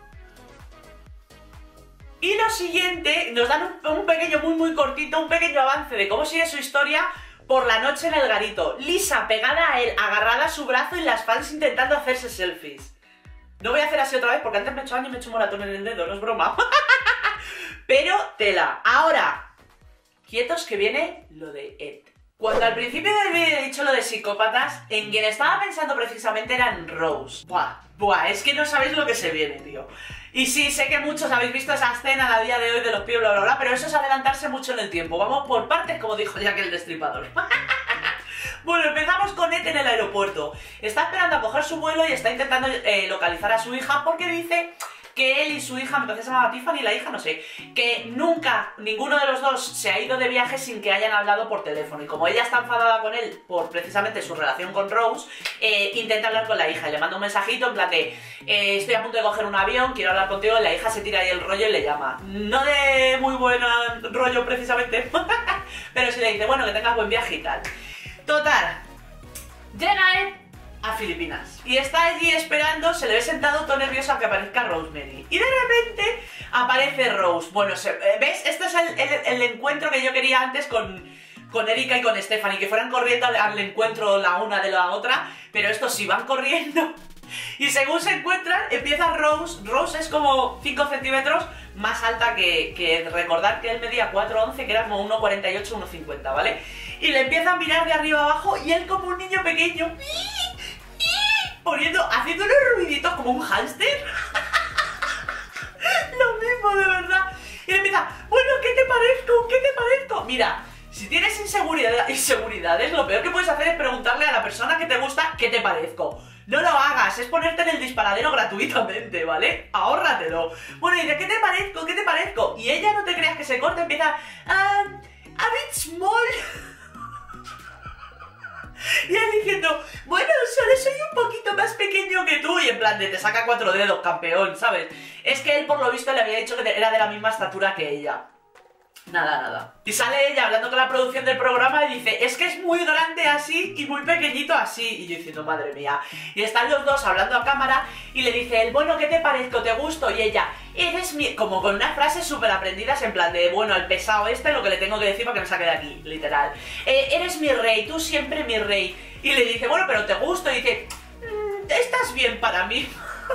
Y lo siguiente, nos dan un, un pequeño, muy muy cortito, un pequeño avance de cómo sigue su historia por la noche en el garito. Lisa pegada a él, agarrada a su brazo y las fans intentando hacerse selfies. No voy a hacer así otra vez porque antes me he hecho daño y me he hecho un moratón en el dedo, no es broma. Pero tela. Ahora, quietos que viene lo de Ed. Cuando al principio del vídeo he dicho lo de psicópatas, en quien estaba pensando precisamente era en Rose. Buah, buah, es que no sabéis lo que se viene, tío. Y sí, sé que muchos habéis visto esa escena a día de hoy de los pies, bla, bla, bla, pero eso es adelantarse mucho en el tiempo. Vamos por partes, como dijo Jack el Destripador. Bueno, empezamos con Ed en el aeropuerto. Está esperando a coger su vuelo y está intentando eh, localizar a su hija porque dice que él y su hija, me parece que se llamaba Tiffany, la hija, no sé, que nunca, ninguno de los dos se ha ido de viaje sin que hayan hablado por teléfono. Y como ella está enfadada con él por precisamente su relación con Rose, eh, intenta hablar con la hija y le manda un mensajito en plan de eh, estoy a punto de coger un avión, quiero hablar contigo, y la hija se tira ahí el rollo y le llama. No de muy buen rollo precisamente, pero sí le dice, bueno, que tengas buen viaje y tal. Total, llega él a Filipinas y está allí esperando, se le ve sentado todo nervioso a que aparezca Rosemary y de repente aparece Rose. Bueno, se, ¿ves? Este es el, el, el encuentro que yo quería antes con, con Erika y con Stephanie, que fueran corriendo al, al encuentro la una de la otra, pero estos sí van corriendo y según se encuentran empieza Rose. Rose es como cinco centímetros más alta que, que recordar que él medía cuatro once, que era como uno cuarenta y ocho, uno cincuenta, ¿vale? Y le empieza a mirar de arriba abajo y él como un niño pequeño poniendo, haciendo unos ruiditos como un hámster. Lo mismo, de verdad. Y le empieza, bueno, ¿qué te parezco? ¿Qué te parezco? Mira, si tienes inseguridad, inseguridades, lo peor que puedes hacer es preguntarle a la persona que te gusta ¿qué te parezco? No lo hagas, es ponerte en el disparadero gratuitamente, ¿vale? Ahórratelo. Bueno, y dice, ¿qué te parezco? ¿Qué te parezco? Y ella, no te creas que se corta, empieza, ah, a bit small. Y él diciendo, bueno, solo soy un poquito más pequeño que tú. Y en plan de, te saca cuatro dedos, campeón, ¿sabes? Es que él, por lo visto, le había dicho que era de la misma estatura que ella. Nada, nada. Y sale ella hablando con la producción del programa y dice, es que es muy grande así y muy pequeñito así. Y yo diciendo, madre mía. Y están los dos hablando a cámara y le dice él, bueno, ¿qué te parezco? ¿Te gusto? Y ella, eres mi... Como con unas frases súper aprendidas en plan de, bueno, al pesado este lo que le tengo que decir para que me saque de aquí, literal. Eh, eres mi rey, tú siempre mi rey. Y le dice, bueno, pero te gusto. Y dice, mmm, estás bien para mí.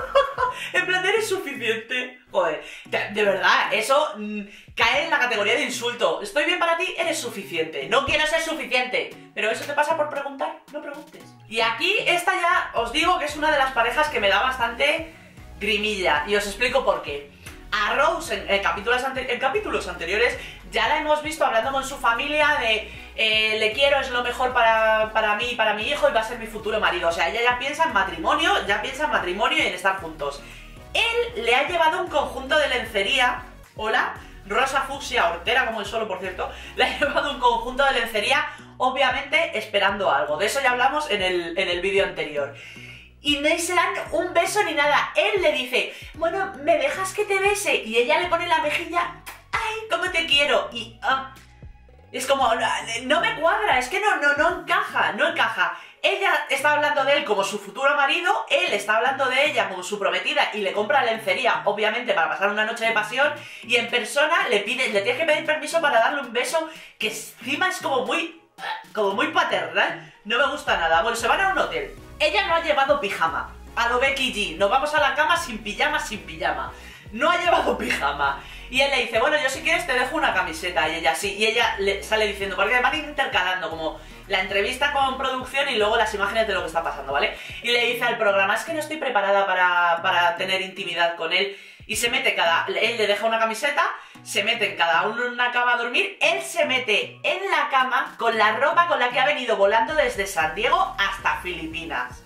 En plan, eres suficiente. Joder, de, de verdad, eso mmm, cae en la categoría de insulto. Estoy bien para ti, eres suficiente. No quiero ser suficiente. Pero eso te pasa por preguntar, no preguntes. Y aquí, esta ya os digo que es una de las parejas que me da bastante grimilla. Y os explico por qué. A Rose, en, en, capítulos, ante en capítulos anteriores, ya la hemos visto hablando con su familia de eh, le quiero, es lo mejor para, para mí y para mi hijo y va a ser mi futuro marido. O sea, ella ya piensa en matrimonio, ya piensa en matrimonio y en estar juntos. Él le ha llevado un conjunto de lencería, hola, rosa fucsia, hortera como el solo, por cierto, le ha llevado un conjunto de lencería, obviamente esperando algo. De eso ya hablamos en el, en el vídeo anterior. Y no se dan un beso ni nada. Él le dice, bueno, ¿me dejas que te bese? Y ella le pone la mejilla, ¡ay, cómo te quiero! Y ah, es como, no me cuadra, es que no, no, no encaja, no encaja. Ella está hablando de él como su futuro marido, él está hablando de ella como su prometida y le compra lencería, obviamente, para pasar una noche de pasión, y en persona le pide, le tiene que pedir permiso para darle un beso que encima es como muy, como muy paternal. No me gusta nada. Bueno, se van a un hotel. Ella no ha llevado pijama, a lo Becky G, nos vamos a la cama sin pijama, sin pijama. No ha llevado pijama. Y él le dice, bueno, yo si quieres te dejo una camiseta. Y ella sí, y ella le sale diciendo, porque van intercalando como la entrevista con producción y luego las imágenes de lo que está pasando, ¿vale? Y le dice al programa, es que no estoy preparada para, para tener intimidad con él. Y se mete cada... Él le deja una camiseta, se mete en cada uno en una cama a dormir, él se mete en la cama con la ropa con la que ha venido volando desde San Diego hasta Filipinas.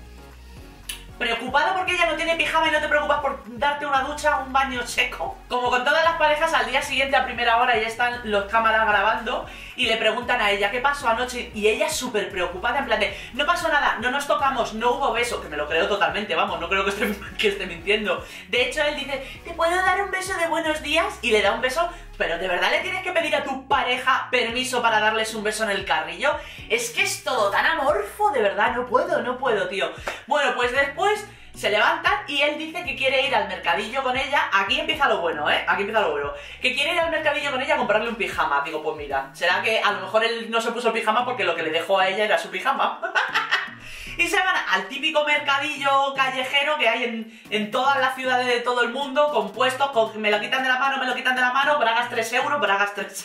Preocupado porque ella no tiene pijama y no te preocupas por darte una ducha o un baño seco. Como con todas las parejas, al día siguiente a primera hora ya están los cámaras grabando y le preguntan a ella qué pasó anoche y ella súper preocupada en plan de no pasó nada, no nos tocamos, no hubo beso, que me lo creo totalmente, vamos, no creo que esté, que esté mintiendo. De hecho él dice, ¿te puedo dar un beso de buenos días? Y le da un beso, pero ¿de verdad le tienes que pedir a tu pareja permiso para darles un beso en el carrillo? Es que es todo tan amorfo, de verdad, no puedo, no puedo, tío. Bueno, pues después se levantan y él dice que quiere ir al mercadillo con ella. Aquí empieza lo bueno, ¿eh? Aquí empieza lo bueno. Que quiere ir al mercadillo con ella a comprarle un pijama. Digo, pues mira, será que a lo mejor él no se puso el pijama porque lo que le dejó a ella era su pijama. Y se van al típico mercadillo callejero que hay en, en todas las ciudades de todo el mundo, compuestos con me lo quitan de la mano, me lo quitan de la mano, bragas tres euros, bragas tres...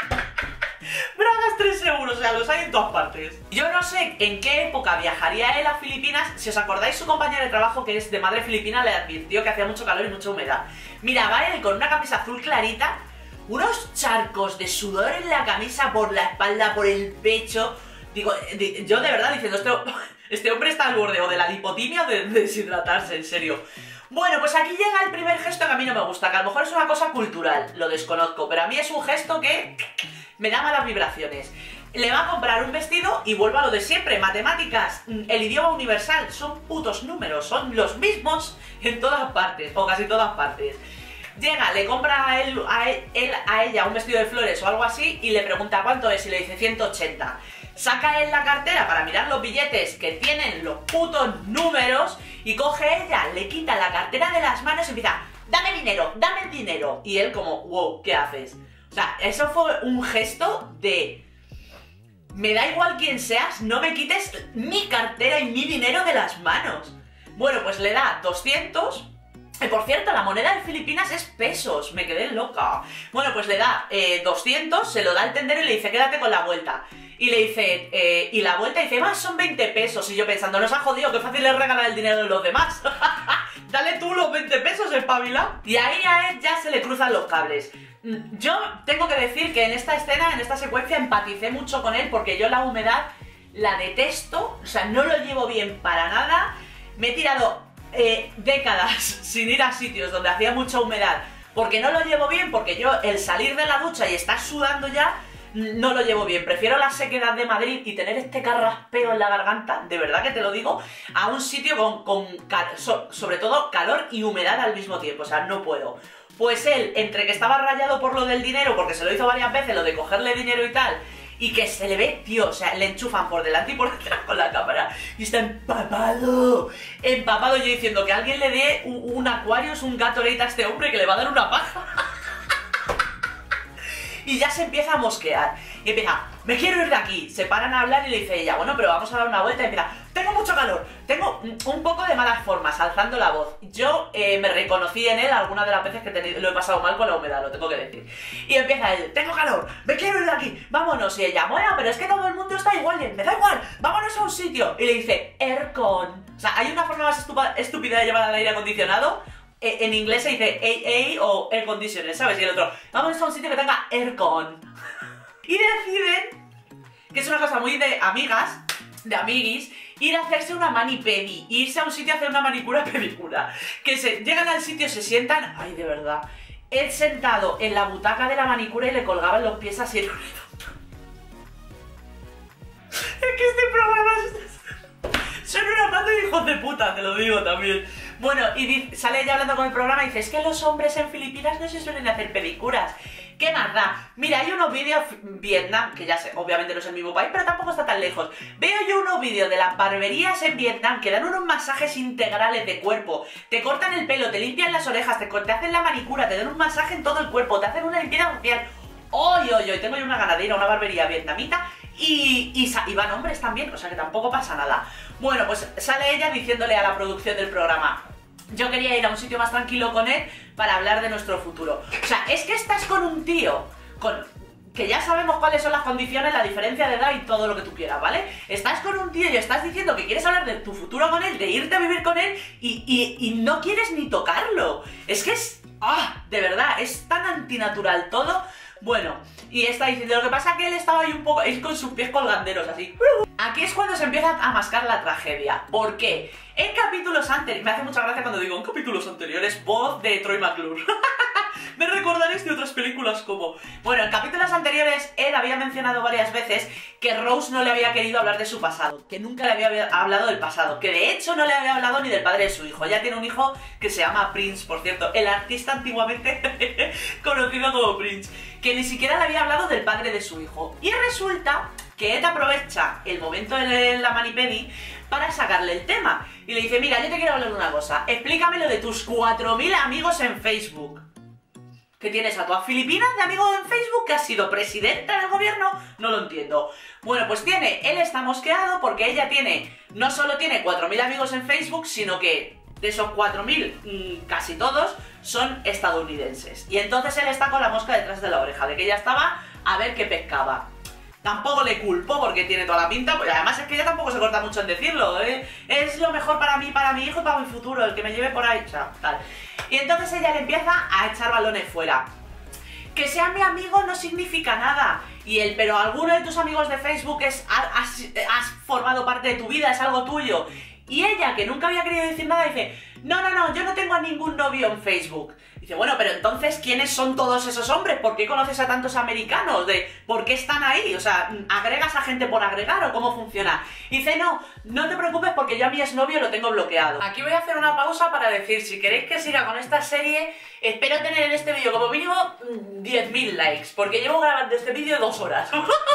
Bragas tres euros, o sea, los hay en todas partes. Yo no sé en qué época viajaría él a Filipinas. Si os acordáis, su compañero de trabajo, que es de madre filipina, le advirtió que hacía mucho calor y mucha humedad. Mira, va él con una camisa azul clarita, unos charcos de sudor en la camisa, por la espalda, por el pecho. Digo, yo de verdad diciendo, este, este hombre está al borde o de la lipotimia o de, de deshidratarse, en serio. Bueno, pues aquí llega el primer gesto que a mí no me gusta, que a lo mejor es una cosa cultural, lo desconozco, pero a mí es un gesto que me da malas vibraciones. Le va a comprar un vestido y vuelvo a lo de siempre, matemáticas, el idioma universal, son putos números, son los mismos en todas partes, o casi todas partes. Llega, le compra a él, a él, él a ella un vestido de flores o algo así y le pregunta cuánto es y le dice ciento ochenta. Saca él la cartera para mirar los billetes que tienen los putos números y coge ella, le quita la cartera de las manos y empieza, dame dinero, dame el dinero. Y él como, wow, ¿qué haces? O sea, eso fue un gesto de... Me da igual quién seas, no me quites mi cartera y mi dinero de las manos. Bueno, pues le da doscientos... Y por cierto, la moneda de Filipinas es pesos, me quedé loca. Bueno, pues le da eh, doscientos, se lo da al tendero y le dice, quédate con la vuelta. Y le dice, eh, y la vuelta dice, más son veinte pesos. Y yo pensando, nos ha jodido, qué fácil es regalar el dinero de los demás. Dale tú los veinte pesos, espabila. Y ahí a él ya se le cruzan los cables. Yo tengo que decir que en esta escena, en esta secuencia, empaticé mucho con él porque yo la humedad la detesto, o sea, no lo llevo bien para nada. Me he tirado eh, décadas sin ir a sitios donde hacía mucha humedad porque no lo llevo bien, porque yo el salir de la ducha y estar sudando ya no lo llevo bien. Prefiero la sequedad de Madrid y tener este carraspeo en la garganta, de verdad que te lo digo, a un sitio con, con so, sobre todo calor y humedad al mismo tiempo, o sea, no puedo. Pues él, entre que estaba rayado por lo del dinero, porque se lo hizo varias veces, lo de cogerle dinero y tal, y que se le ve, tío, o sea, le enchufan por delante y por detrás con la cámara, y está empapado, empapado, yo diciendo que alguien le dé un, un Aquarius, un Gatorade a este hombre que le va a dar una paja. Y ya se empieza a mosquear, y empieza, me quiero ir de aquí, se paran a hablar y le dice ella, bueno, pero vamos a dar una vuelta, y empieza, tengo mucho calor, tengo un poco de malas formas, alzando la voz. Yo eh, me reconocí en él algunas de las veces que tenido, lo he pasado mal con la humedad, lo tengo que decir. Y empieza él, tengo calor, me quiero ir de aquí, vámonos. Y ella, bueno, pero es que todo el mundo está igual, me da igual, vámonos a un sitio. Y le dice, aircon. O sea, hay una forma más estúpida de llevar al aire acondicionado. Eh, en inglés se dice A A o air conditioner, ¿sabes? Y el otro, vámonos a un sitio que tenga aircon. Y deciden, que es una cosa muy de amigas, de amiguis, ir a hacerse una mani-pedi, irse a un sitio a hacer una manicura pedicura. Que se llegan al sitio, se sientan, ay, de verdad, él sentado en la butaca de la manicura y le colgaban los pies así. Es que este programa es... son una banda de hijos de puta, te lo digo también. Bueno, y dice, sale ella hablando con el programa y dice, es que los hombres en Filipinas no se suelen hacer pedicuras. ¿Qué más da? Mira, hay unos vídeos, Vietnam, que ya sé, obviamente no es el mismo país, pero tampoco está tan lejos. Veo yo unos vídeos de las barberías en Vietnam que dan unos masajes integrales de cuerpo. Te cortan el pelo, te limpian las orejas, te, te hacen la manicura, te dan un masaje en todo el cuerpo, te hacen una limpieza facial. ¡Oy, oy, oy! Tengo yo una ganadera, una barbería vietnamita y, y, y van hombres también, o sea que tampoco pasa nada. Bueno, pues sale ella diciéndole a la producción del programa, yo quería ir a un sitio más tranquilo con él para hablar de nuestro futuro. O sea, es que estás con un tío con que ya sabemos cuáles son las condiciones, la diferencia de edad y todo lo que tú quieras, ¿vale? Estás con un tío y estás diciendo que quieres hablar de tu futuro con él, de irte a vivir con él y, y, y no quieres ni tocarlo. Es que es... ¡Ah! De verdad, es tan antinatural todo. Bueno, y está diciendo, lo que pasa es que él estaba ahí un poco, él con sus pies colganderos así. Aquí es cuando se empieza a mascar la tragedia. ¿Por qué? En capítulos anteriores, me hace mucha gracia cuando digo en capítulos anteriores, voz de Troy McClure. Me recordaréis de otras películas como... Bueno, en capítulos anteriores él había mencionado varias veces que Rose no le había querido hablar de su pasado, que nunca le había hablado del pasado, que de hecho no le había hablado ni del padre de su hijo. Ella tiene un hijo que se llama Prince, por cierto, el artista antiguamente conocido como Prince, que ni siquiera le había hablado del padre de su hijo. Y resulta que Ed aprovecha el momento en la manipedi para sacarle el tema. Y le dice, mira, yo te quiero hablar de una cosa. Explícame lo de tus cuatro mil amigos en Facebook. ¿Que tienes a todas Filipinas de amigos en Facebook? ¿Que has sido presidenta del gobierno? No lo entiendo. Bueno, pues tiene, él está mosqueado porque ella tiene, no solo tiene cuatro mil amigos en Facebook, sino que de esos cuatro mil, mmm, casi todos son estadounidenses. Y entonces él está con la mosca detrás de la oreja, de que ella estaba a ver qué pescaba. Tampoco le culpo porque tiene toda la pinta, pues además es que ella tampoco se corta mucho en decirlo, ¿eh? Es lo mejor para mí, para mi hijo y para mi futuro, el que me lleve por ahí, o sea, tal. Y entonces ella le empieza a echar balones fuera. Que sea mi amigo no significa nada. Y él, pero alguno de tus amigos de Facebook es, has, has formado parte de tu vida, es algo tuyo. Y ella, que nunca había querido decir nada, dice, no, no, no, yo no tengo a ningún novio en Facebook. Dice, bueno, pero entonces, ¿quiénes son todos esos hombres? ¿Por qué conoces a tantos americanos? De, ¿por qué están ahí? O sea, ¿agregas a gente por agregar o cómo funciona? Y dice, no, no te preocupes porque yo a mi exnovio lo tengo bloqueado. Aquí voy a hacer una pausa para decir, si queréis que siga con esta serie, espero tener en este vídeo como mínimo diez mil likes, porque llevo grabando este vídeo dos horas.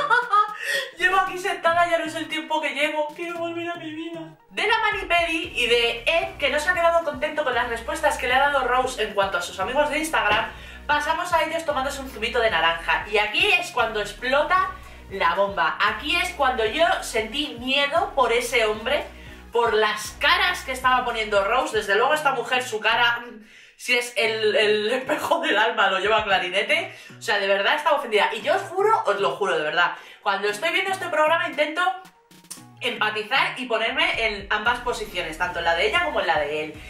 Llevo aquí sentada, ya no es el tiempo que llevo, quiero volver a mi vida. De la manipedi y de Ed, que no se ha quedado contento con las respuestas que le ha dado Rose en cuanto a sus amigos de Instagram, pasamos a ellos tomándose un zumito de naranja. Y aquí es cuando explota la bomba. Aquí es cuando yo sentí miedo por ese hombre, por las caras que estaba poniendo Rose. Desde luego esta mujer, su cara, si es el, el espejo del alma, lo lleva a clarinete. O sea, de verdad estaba ofendida. Y yo os juro, os lo juro de verdad, cuando estoy viendo este programa intento empatizar y ponerme en ambas posiciones, tanto en la de ella como en la de él.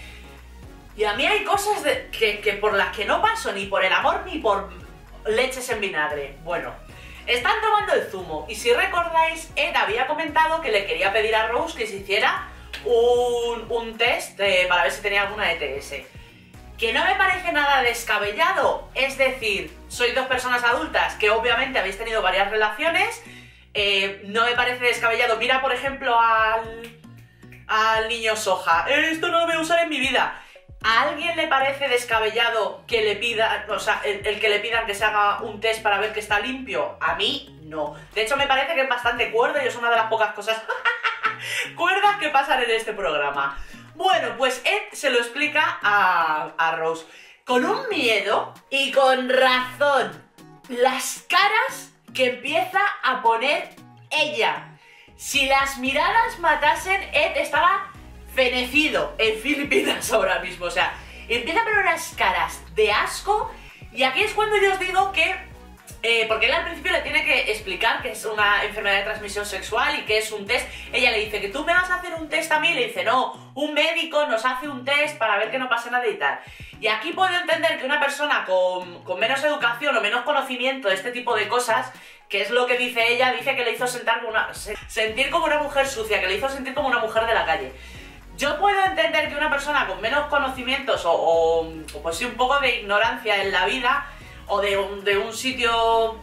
Y a mí hay cosas de, que, que por las que no paso ni por el amor ni por leches en vinagre. Bueno, están tomando el zumo y si recordáis, Ed había comentado que le quería pedir a Rose que se hiciera un, un test de, para ver si tenía alguna E T S. Que no me parece nada descabellado, es decir, sois dos personas adultas que obviamente habéis tenido varias relaciones. Eh, no me parece descabellado. Mira, por ejemplo, al, al niño Soja. Esto no lo voy a usar en mi vida. ¿A alguien le parece descabellado que le pidan, o sea, el, el que le pidan que se haga un test para ver que está limpio? A mí, no. De hecho, me parece que es bastante cuerdo y es una de las pocas cosas cuerdas que pasan en este programa. Bueno, pues Ed se lo explica a, a Rose con un miedo y con razón. Las caras que empieza a poner ella. Si las miradas matasen, Ed estaba fenecido en Filipinas ahora mismo. O sea, empieza a poner unas caras de asco. Y aquí es cuando yo os digo que... Eh, porque él al principio le tiene que explicar que es una enfermedad de transmisión sexual y que es un test. Ella le dice que tú me vas a hacer un test a mí. Y le dice, no, un médico nos hace un test para ver que no pase nada y tal. Y aquí puedo entender que una persona con, con menos educación o menos conocimiento de este tipo de cosas, que es lo que dice ella, dice que le hizo sentar como una, sentir como una mujer sucia, que le hizo sentir como una mujer de la calle. Yo puedo entender que una persona con menos conocimientos o, o, o pues sí un poco de ignorancia en la vida o de un, de un sitio,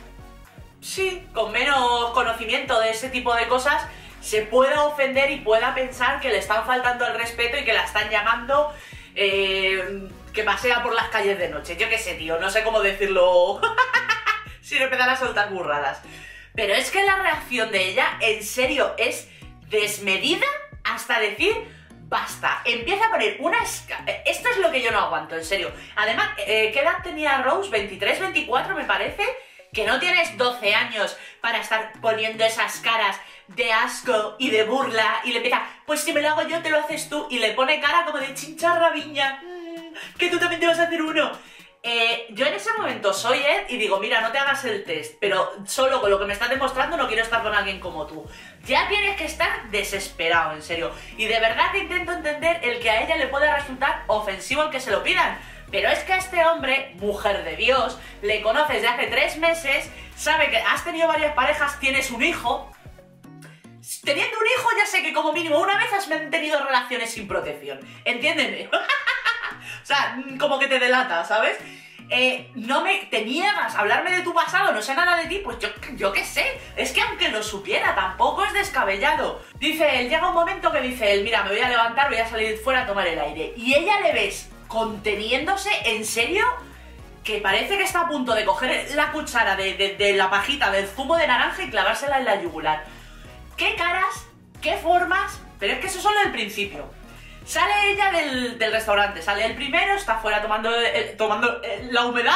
sí, con menos conocimiento de ese tipo de cosas, se pueda ofender y pueda pensar que le están faltando el respeto y que la están llamando eh, que pasea por las calles de noche. Yo qué sé, tío, no sé cómo decirlo sin empezar a soltar burradas. Pero es que la reacción de ella, en serio, es desmedida hasta decir basta. Empieza a poner unas... Esto es lo que yo no aguanto, en serio. Además, eh, ¿qué edad tenía Rose? veintitrés, veinticuatro, me parece. Que no tienes doce años para estar poniendo esas caras de asco y de burla. Y le empieza, pues si me lo hago yo, te lo haces tú. Y le pone cara como de chincharra viña. Mmm, que tú también te vas a hacer uno. Eh, yo en ese momento soy Ed y digo, mira, no te hagas el test, pero solo con lo que me estás demostrando no quiero estar con alguien como tú. Ya tienes que estar desesperado, en serio. Y de verdad que intento entender el que a ella le puede resultar ofensivo el que se lo pidan. Pero es que a este hombre, mujer de Dios, le conoces de hace tres meses, sabe que has tenido varias parejas, tienes un hijo. Teniendo un hijo ya sé que como mínimo una vez has mantenido relaciones sin protección. ¿Entiéndeme? O sea, como que te delata, ¿sabes? Eh, no me... te niegas a hablarme de tu pasado, no sé nada de ti, pues yo, yo qué sé. Es que aunque lo supiera, tampoco es descabellado. Dice él, llega un momento que dice él, mira, me voy a levantar, voy a salir fuera a tomar el aire. Y ella le ves conteniéndose, en serio, que parece que está a punto de coger la cuchara de, de, de la pajita del zumo de naranja y clavársela en la yugular. ¿Qué caras? ¿Qué formas? Pero es que eso es solo el principio. Sale ella del, del restaurante, sale el primero, está fuera tomando, eh, tomando eh, la humedad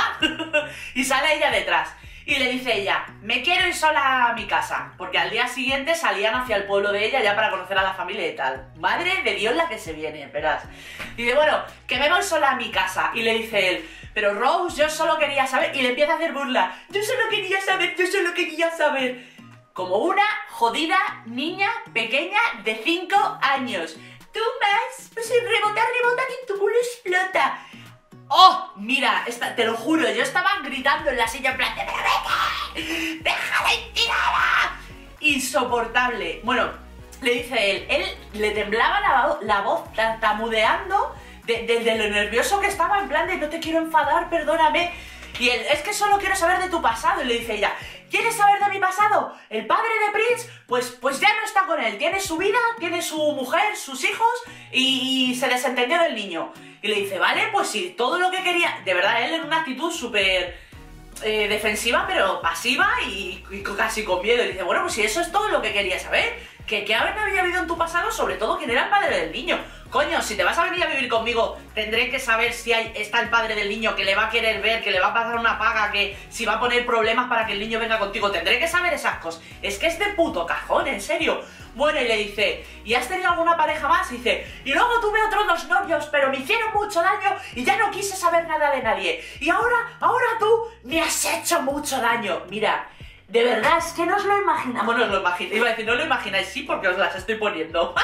y sale ella detrás. Y le dice ella, me quiero ir sola a mi casa, porque al día siguiente salían hacia el pueblo de ella ya para conocer a la familia y tal. Madre de Dios la que se viene, verás. Y dice, bueno, que me voy sola a mi casa. Y le dice él, pero Rose, yo solo quería saber. Y le empieza a hacer burla, yo solo quería saber, yo solo quería saber. Como una jodida niña pequeña de cinco años. Tú más, pues el rebota, rebota que tu culo explota. ¡Oh! Mira, esta, te lo juro, yo estaba gritando en la silla en plan de ¡vete! ¡Déjala tirada! Insoportable. Bueno, le dice él, él le temblaba la, la voz tartamudeando de, de, de lo nervioso que estaba, en plan de no te quiero enfadar, perdóname. Y él, es que solo quiero saber de tu pasado. Y le dice ella, ¿quieres saber de mi pasado? El padre de Prince, pues, pues ya no está con él. Tiene su vida, tiene su mujer, sus hijos y, y se desentendió del niño. Y le dice, vale, pues sí, todo lo que quería... De verdad, él en una actitud súper eh, defensiva, pero pasiva y, y casi con miedo. Y le dice, bueno, pues si eso es todo lo que quería saber. ¿Qué, qué había habido en tu pasado? Sobre todo, ¿quién era el padre del niño? Coño, si te vas a venir a vivir conmigo, tendré que saber si hay, está el padre del niño, que le va a querer ver, que le va a pasar una paga, que si va a poner problemas para que el niño venga contigo. Tendré que saber esas cosas. Es que es de puto cajón, en serio. Bueno, y le dice, ¿y has tenido alguna pareja más? Y dice, y luego tuve otros dos novios, pero me hicieron mucho daño y ya no quise saber nada de nadie. Y ahora, ahora tú me has hecho mucho daño. Mira, de verdad, es que no os lo imagináis. Bueno, os lo imagináis. Iba a decir, no lo imagináis, sí, porque os las estoy poniendo.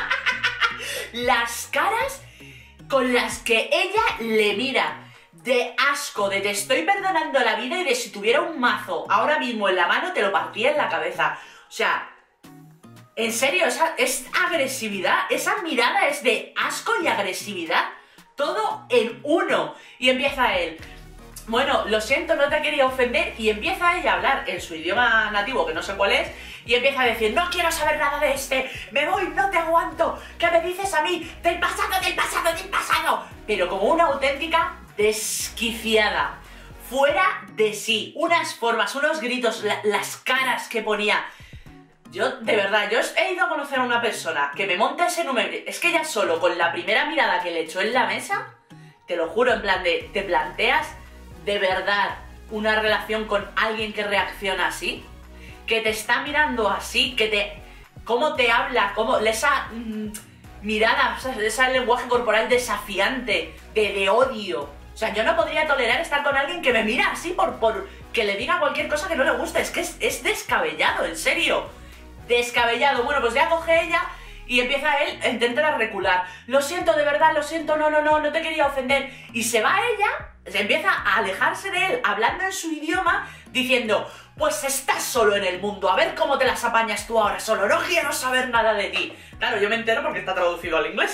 Las caras con las que ella le mira de asco, de te estoy perdonando la vida y de si tuviera un mazo ahora mismo en la mano te lo partía en la cabeza. O sea, en serio, esa es agresividad, esa mirada es de asco y agresividad, todo en uno. Y empieza él, bueno, lo siento, no te quería ofender, y empieza ella a hablar en su idioma nativo, que no sé cuál es, y empieza a decir, no quiero saber nada de este, me voy, no te aguanto, ¿qué me dices a mí? Del pasado, del pasado, del pasado, pero como una auténtica desquiciada, fuera de sí, unas formas, unos gritos, la, las caras que ponía. Yo, de verdad, yo he ido a conocer a una persona que me monta ese número, es que ya solo con la primera mirada que le echó en la mesa, te lo juro, en plan de, ¿te planteas de verdad una relación con alguien que reacciona así? Que te está mirando así, que te... cómo te habla, cómo... esa mmm, mirada, o sea, ese lenguaje corporal desafiante, de, de odio. O sea, yo no podría tolerar estar con alguien que me mira así por, por que le diga cualquier cosa que no le guste. Es que es, es descabellado, en serio. Descabellado. Bueno, pues ya coge ella y empieza él a intentar recular. Lo siento, de verdad, lo siento, no, no, no, no te quería ofender. Y se va ella, se empieza a alejarse de él, hablando en su idioma, diciendo, pues estás solo en el mundo, a ver cómo te las apañas tú ahora solo, no quiero saber nada de ti. Claro, yo me entero porque está traducido al inglés.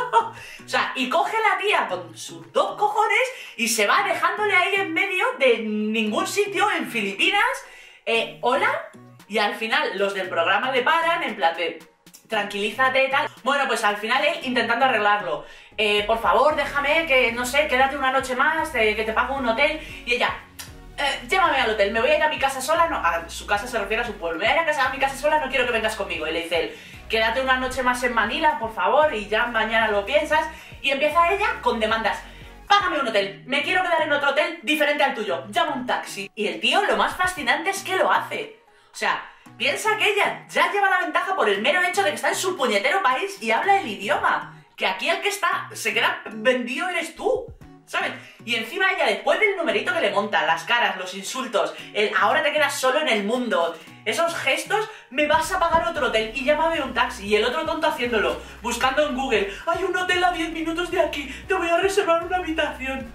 O sea, y coge la tía con sus dos cojones y se va dejándole ahí en medio de ningún sitio, en Filipinas, eh, hola, y al final los del programa le paran, en plan de... tranquilízate y tal. Bueno, pues al final él intentando arreglarlo. Eh, por favor, déjame, que no sé, quédate una noche más, eh, que te pago un hotel. Y ella, eh, llévame al hotel, me voy a ir a mi casa sola. No, a su casa se refiere a su pueblo. Me voy a ir a, casa, a mi casa sola, no quiero que vengas conmigo. Y le dice él, quédate una noche más en Manila, por favor, y ya mañana lo piensas. Y empieza ella con demandas. Págame un hotel, me quiero quedar en otro hotel diferente al tuyo, llama un taxi. Y el tío, lo más fascinante es que lo hace. O sea, piensa que ella ya lleva la ventaja por el mero hecho de que está en su puñetero país y habla el idioma. Que aquí el que está se queda vendido eres tú, ¿sabes? Y encima ella, después del numerito que le monta, las caras, los insultos, el ahora te quedas solo en el mundo, esos gestos, me vas a pagar otro hotel y llámame un taxi. Y el otro tonto haciéndolo, buscando en Google, hay un hotel a diez minutos de aquí, te voy a reservar una habitación.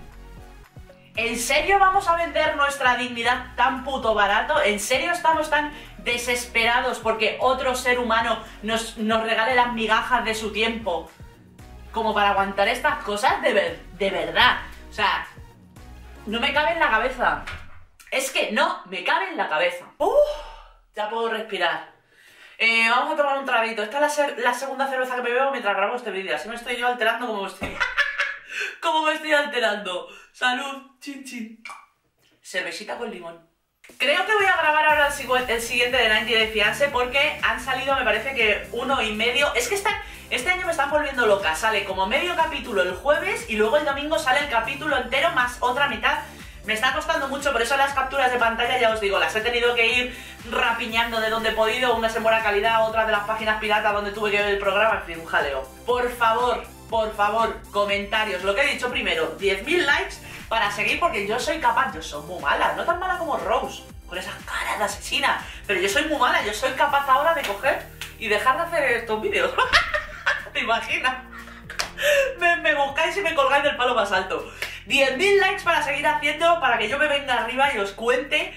¿En serio vamos a vender nuestra dignidad tan puto barato? ¿En serio estamos tan desesperados porque otro ser humano nos, nos regale las migajas de su tiempo como para aguantar estas cosas? De, ver, de verdad. O sea, no me cabe en la cabeza. Es que no me cabe en la cabeza. Uf, ya puedo respirar. Eh, vamos a tomar un traguito. Esta es la, ser, la segunda cerveza que me bebo mientras grabo este vídeo. Así me estoy yo alterando como me estoy... como me estoy alterando. Salud, chin chin. Cervecita con limón. Creo que voy a grabar ahora el, el siguiente de noventa de Fiancé porque han salido, me parece que uno y medio. Es que están, este año me están volviendo loca. Sale como medio capítulo el jueves y luego el domingo sale el capítulo entero más otra mitad. Me está costando mucho, por eso las capturas de pantalla, ya os digo, las he tenido que ir rapiñando de donde he podido. Unas en buena calidad, otras de las páginas piratas donde tuve que ver el programa. En fin, un jaleo. Por favor, por favor, comentarios. Lo que he dicho primero, diez mil likes para seguir, porque yo soy capaz, yo soy muy mala, no tan mala como Rose, con esa cara de asesina, pero yo soy muy mala, yo soy capaz ahora de coger y dejar de hacer estos vídeos. ¿Te imaginas? Me, me buscáis y me colgáis del palo más alto. diez mil likes para seguir haciendo, para que yo me venga arriba y os cuente.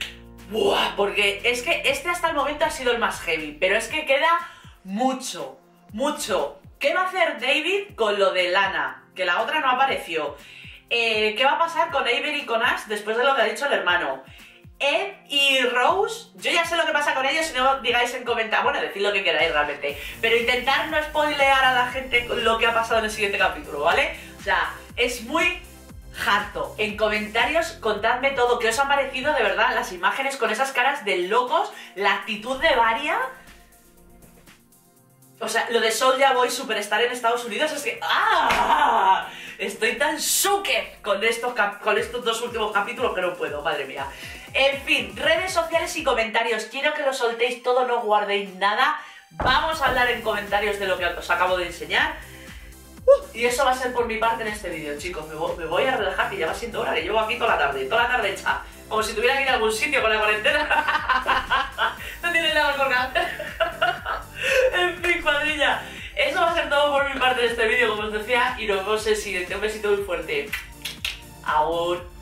Buah, porque es que este hasta el momento ha sido el más heavy, pero es que queda mucho, mucho. ¿Qué va a hacer David con lo de Lana? Que la otra no apareció. Eh, ¿Qué va a pasar con Avery y con Ash después de lo que ha dicho el hermano? Ed y Rose, yo ya sé lo que pasa con ellos, si no digáis en comentarios, bueno, decid lo que queráis realmente, pero intentar no spoilear a la gente lo que ha pasado en el siguiente capítulo, ¿vale? O sea, es muy harto. En comentarios contadme todo, qué os han parecido de verdad las imágenes con esas caras de locos, la actitud de Varia. O sea, lo de Soulja Boy Superstar en Estados Unidos es que... ¡ah! Estoy tan suque con estos, con estos dos últimos capítulos que no puedo, madre mía. En fin, redes sociales y comentarios. Quiero que lo soltéis todo, no guardéis nada. Vamos a hablar en comentarios de lo que os acabo de enseñar. Uh, y eso va a ser por mi parte en este vídeo, chicos. Me voy, me voy a relajar, que ya va siendo hora, que llevo aquí toda la tarde, toda la tarde hecha. Como si tuviera que ir a algún sitio con la cuarentena. No tiene nada con nada. En fin, cuadrilla. Eso va a ser todo por mi parte de este vídeo, como os decía, y nos vemos en el siguiente. Un besito muy fuerte. Aún.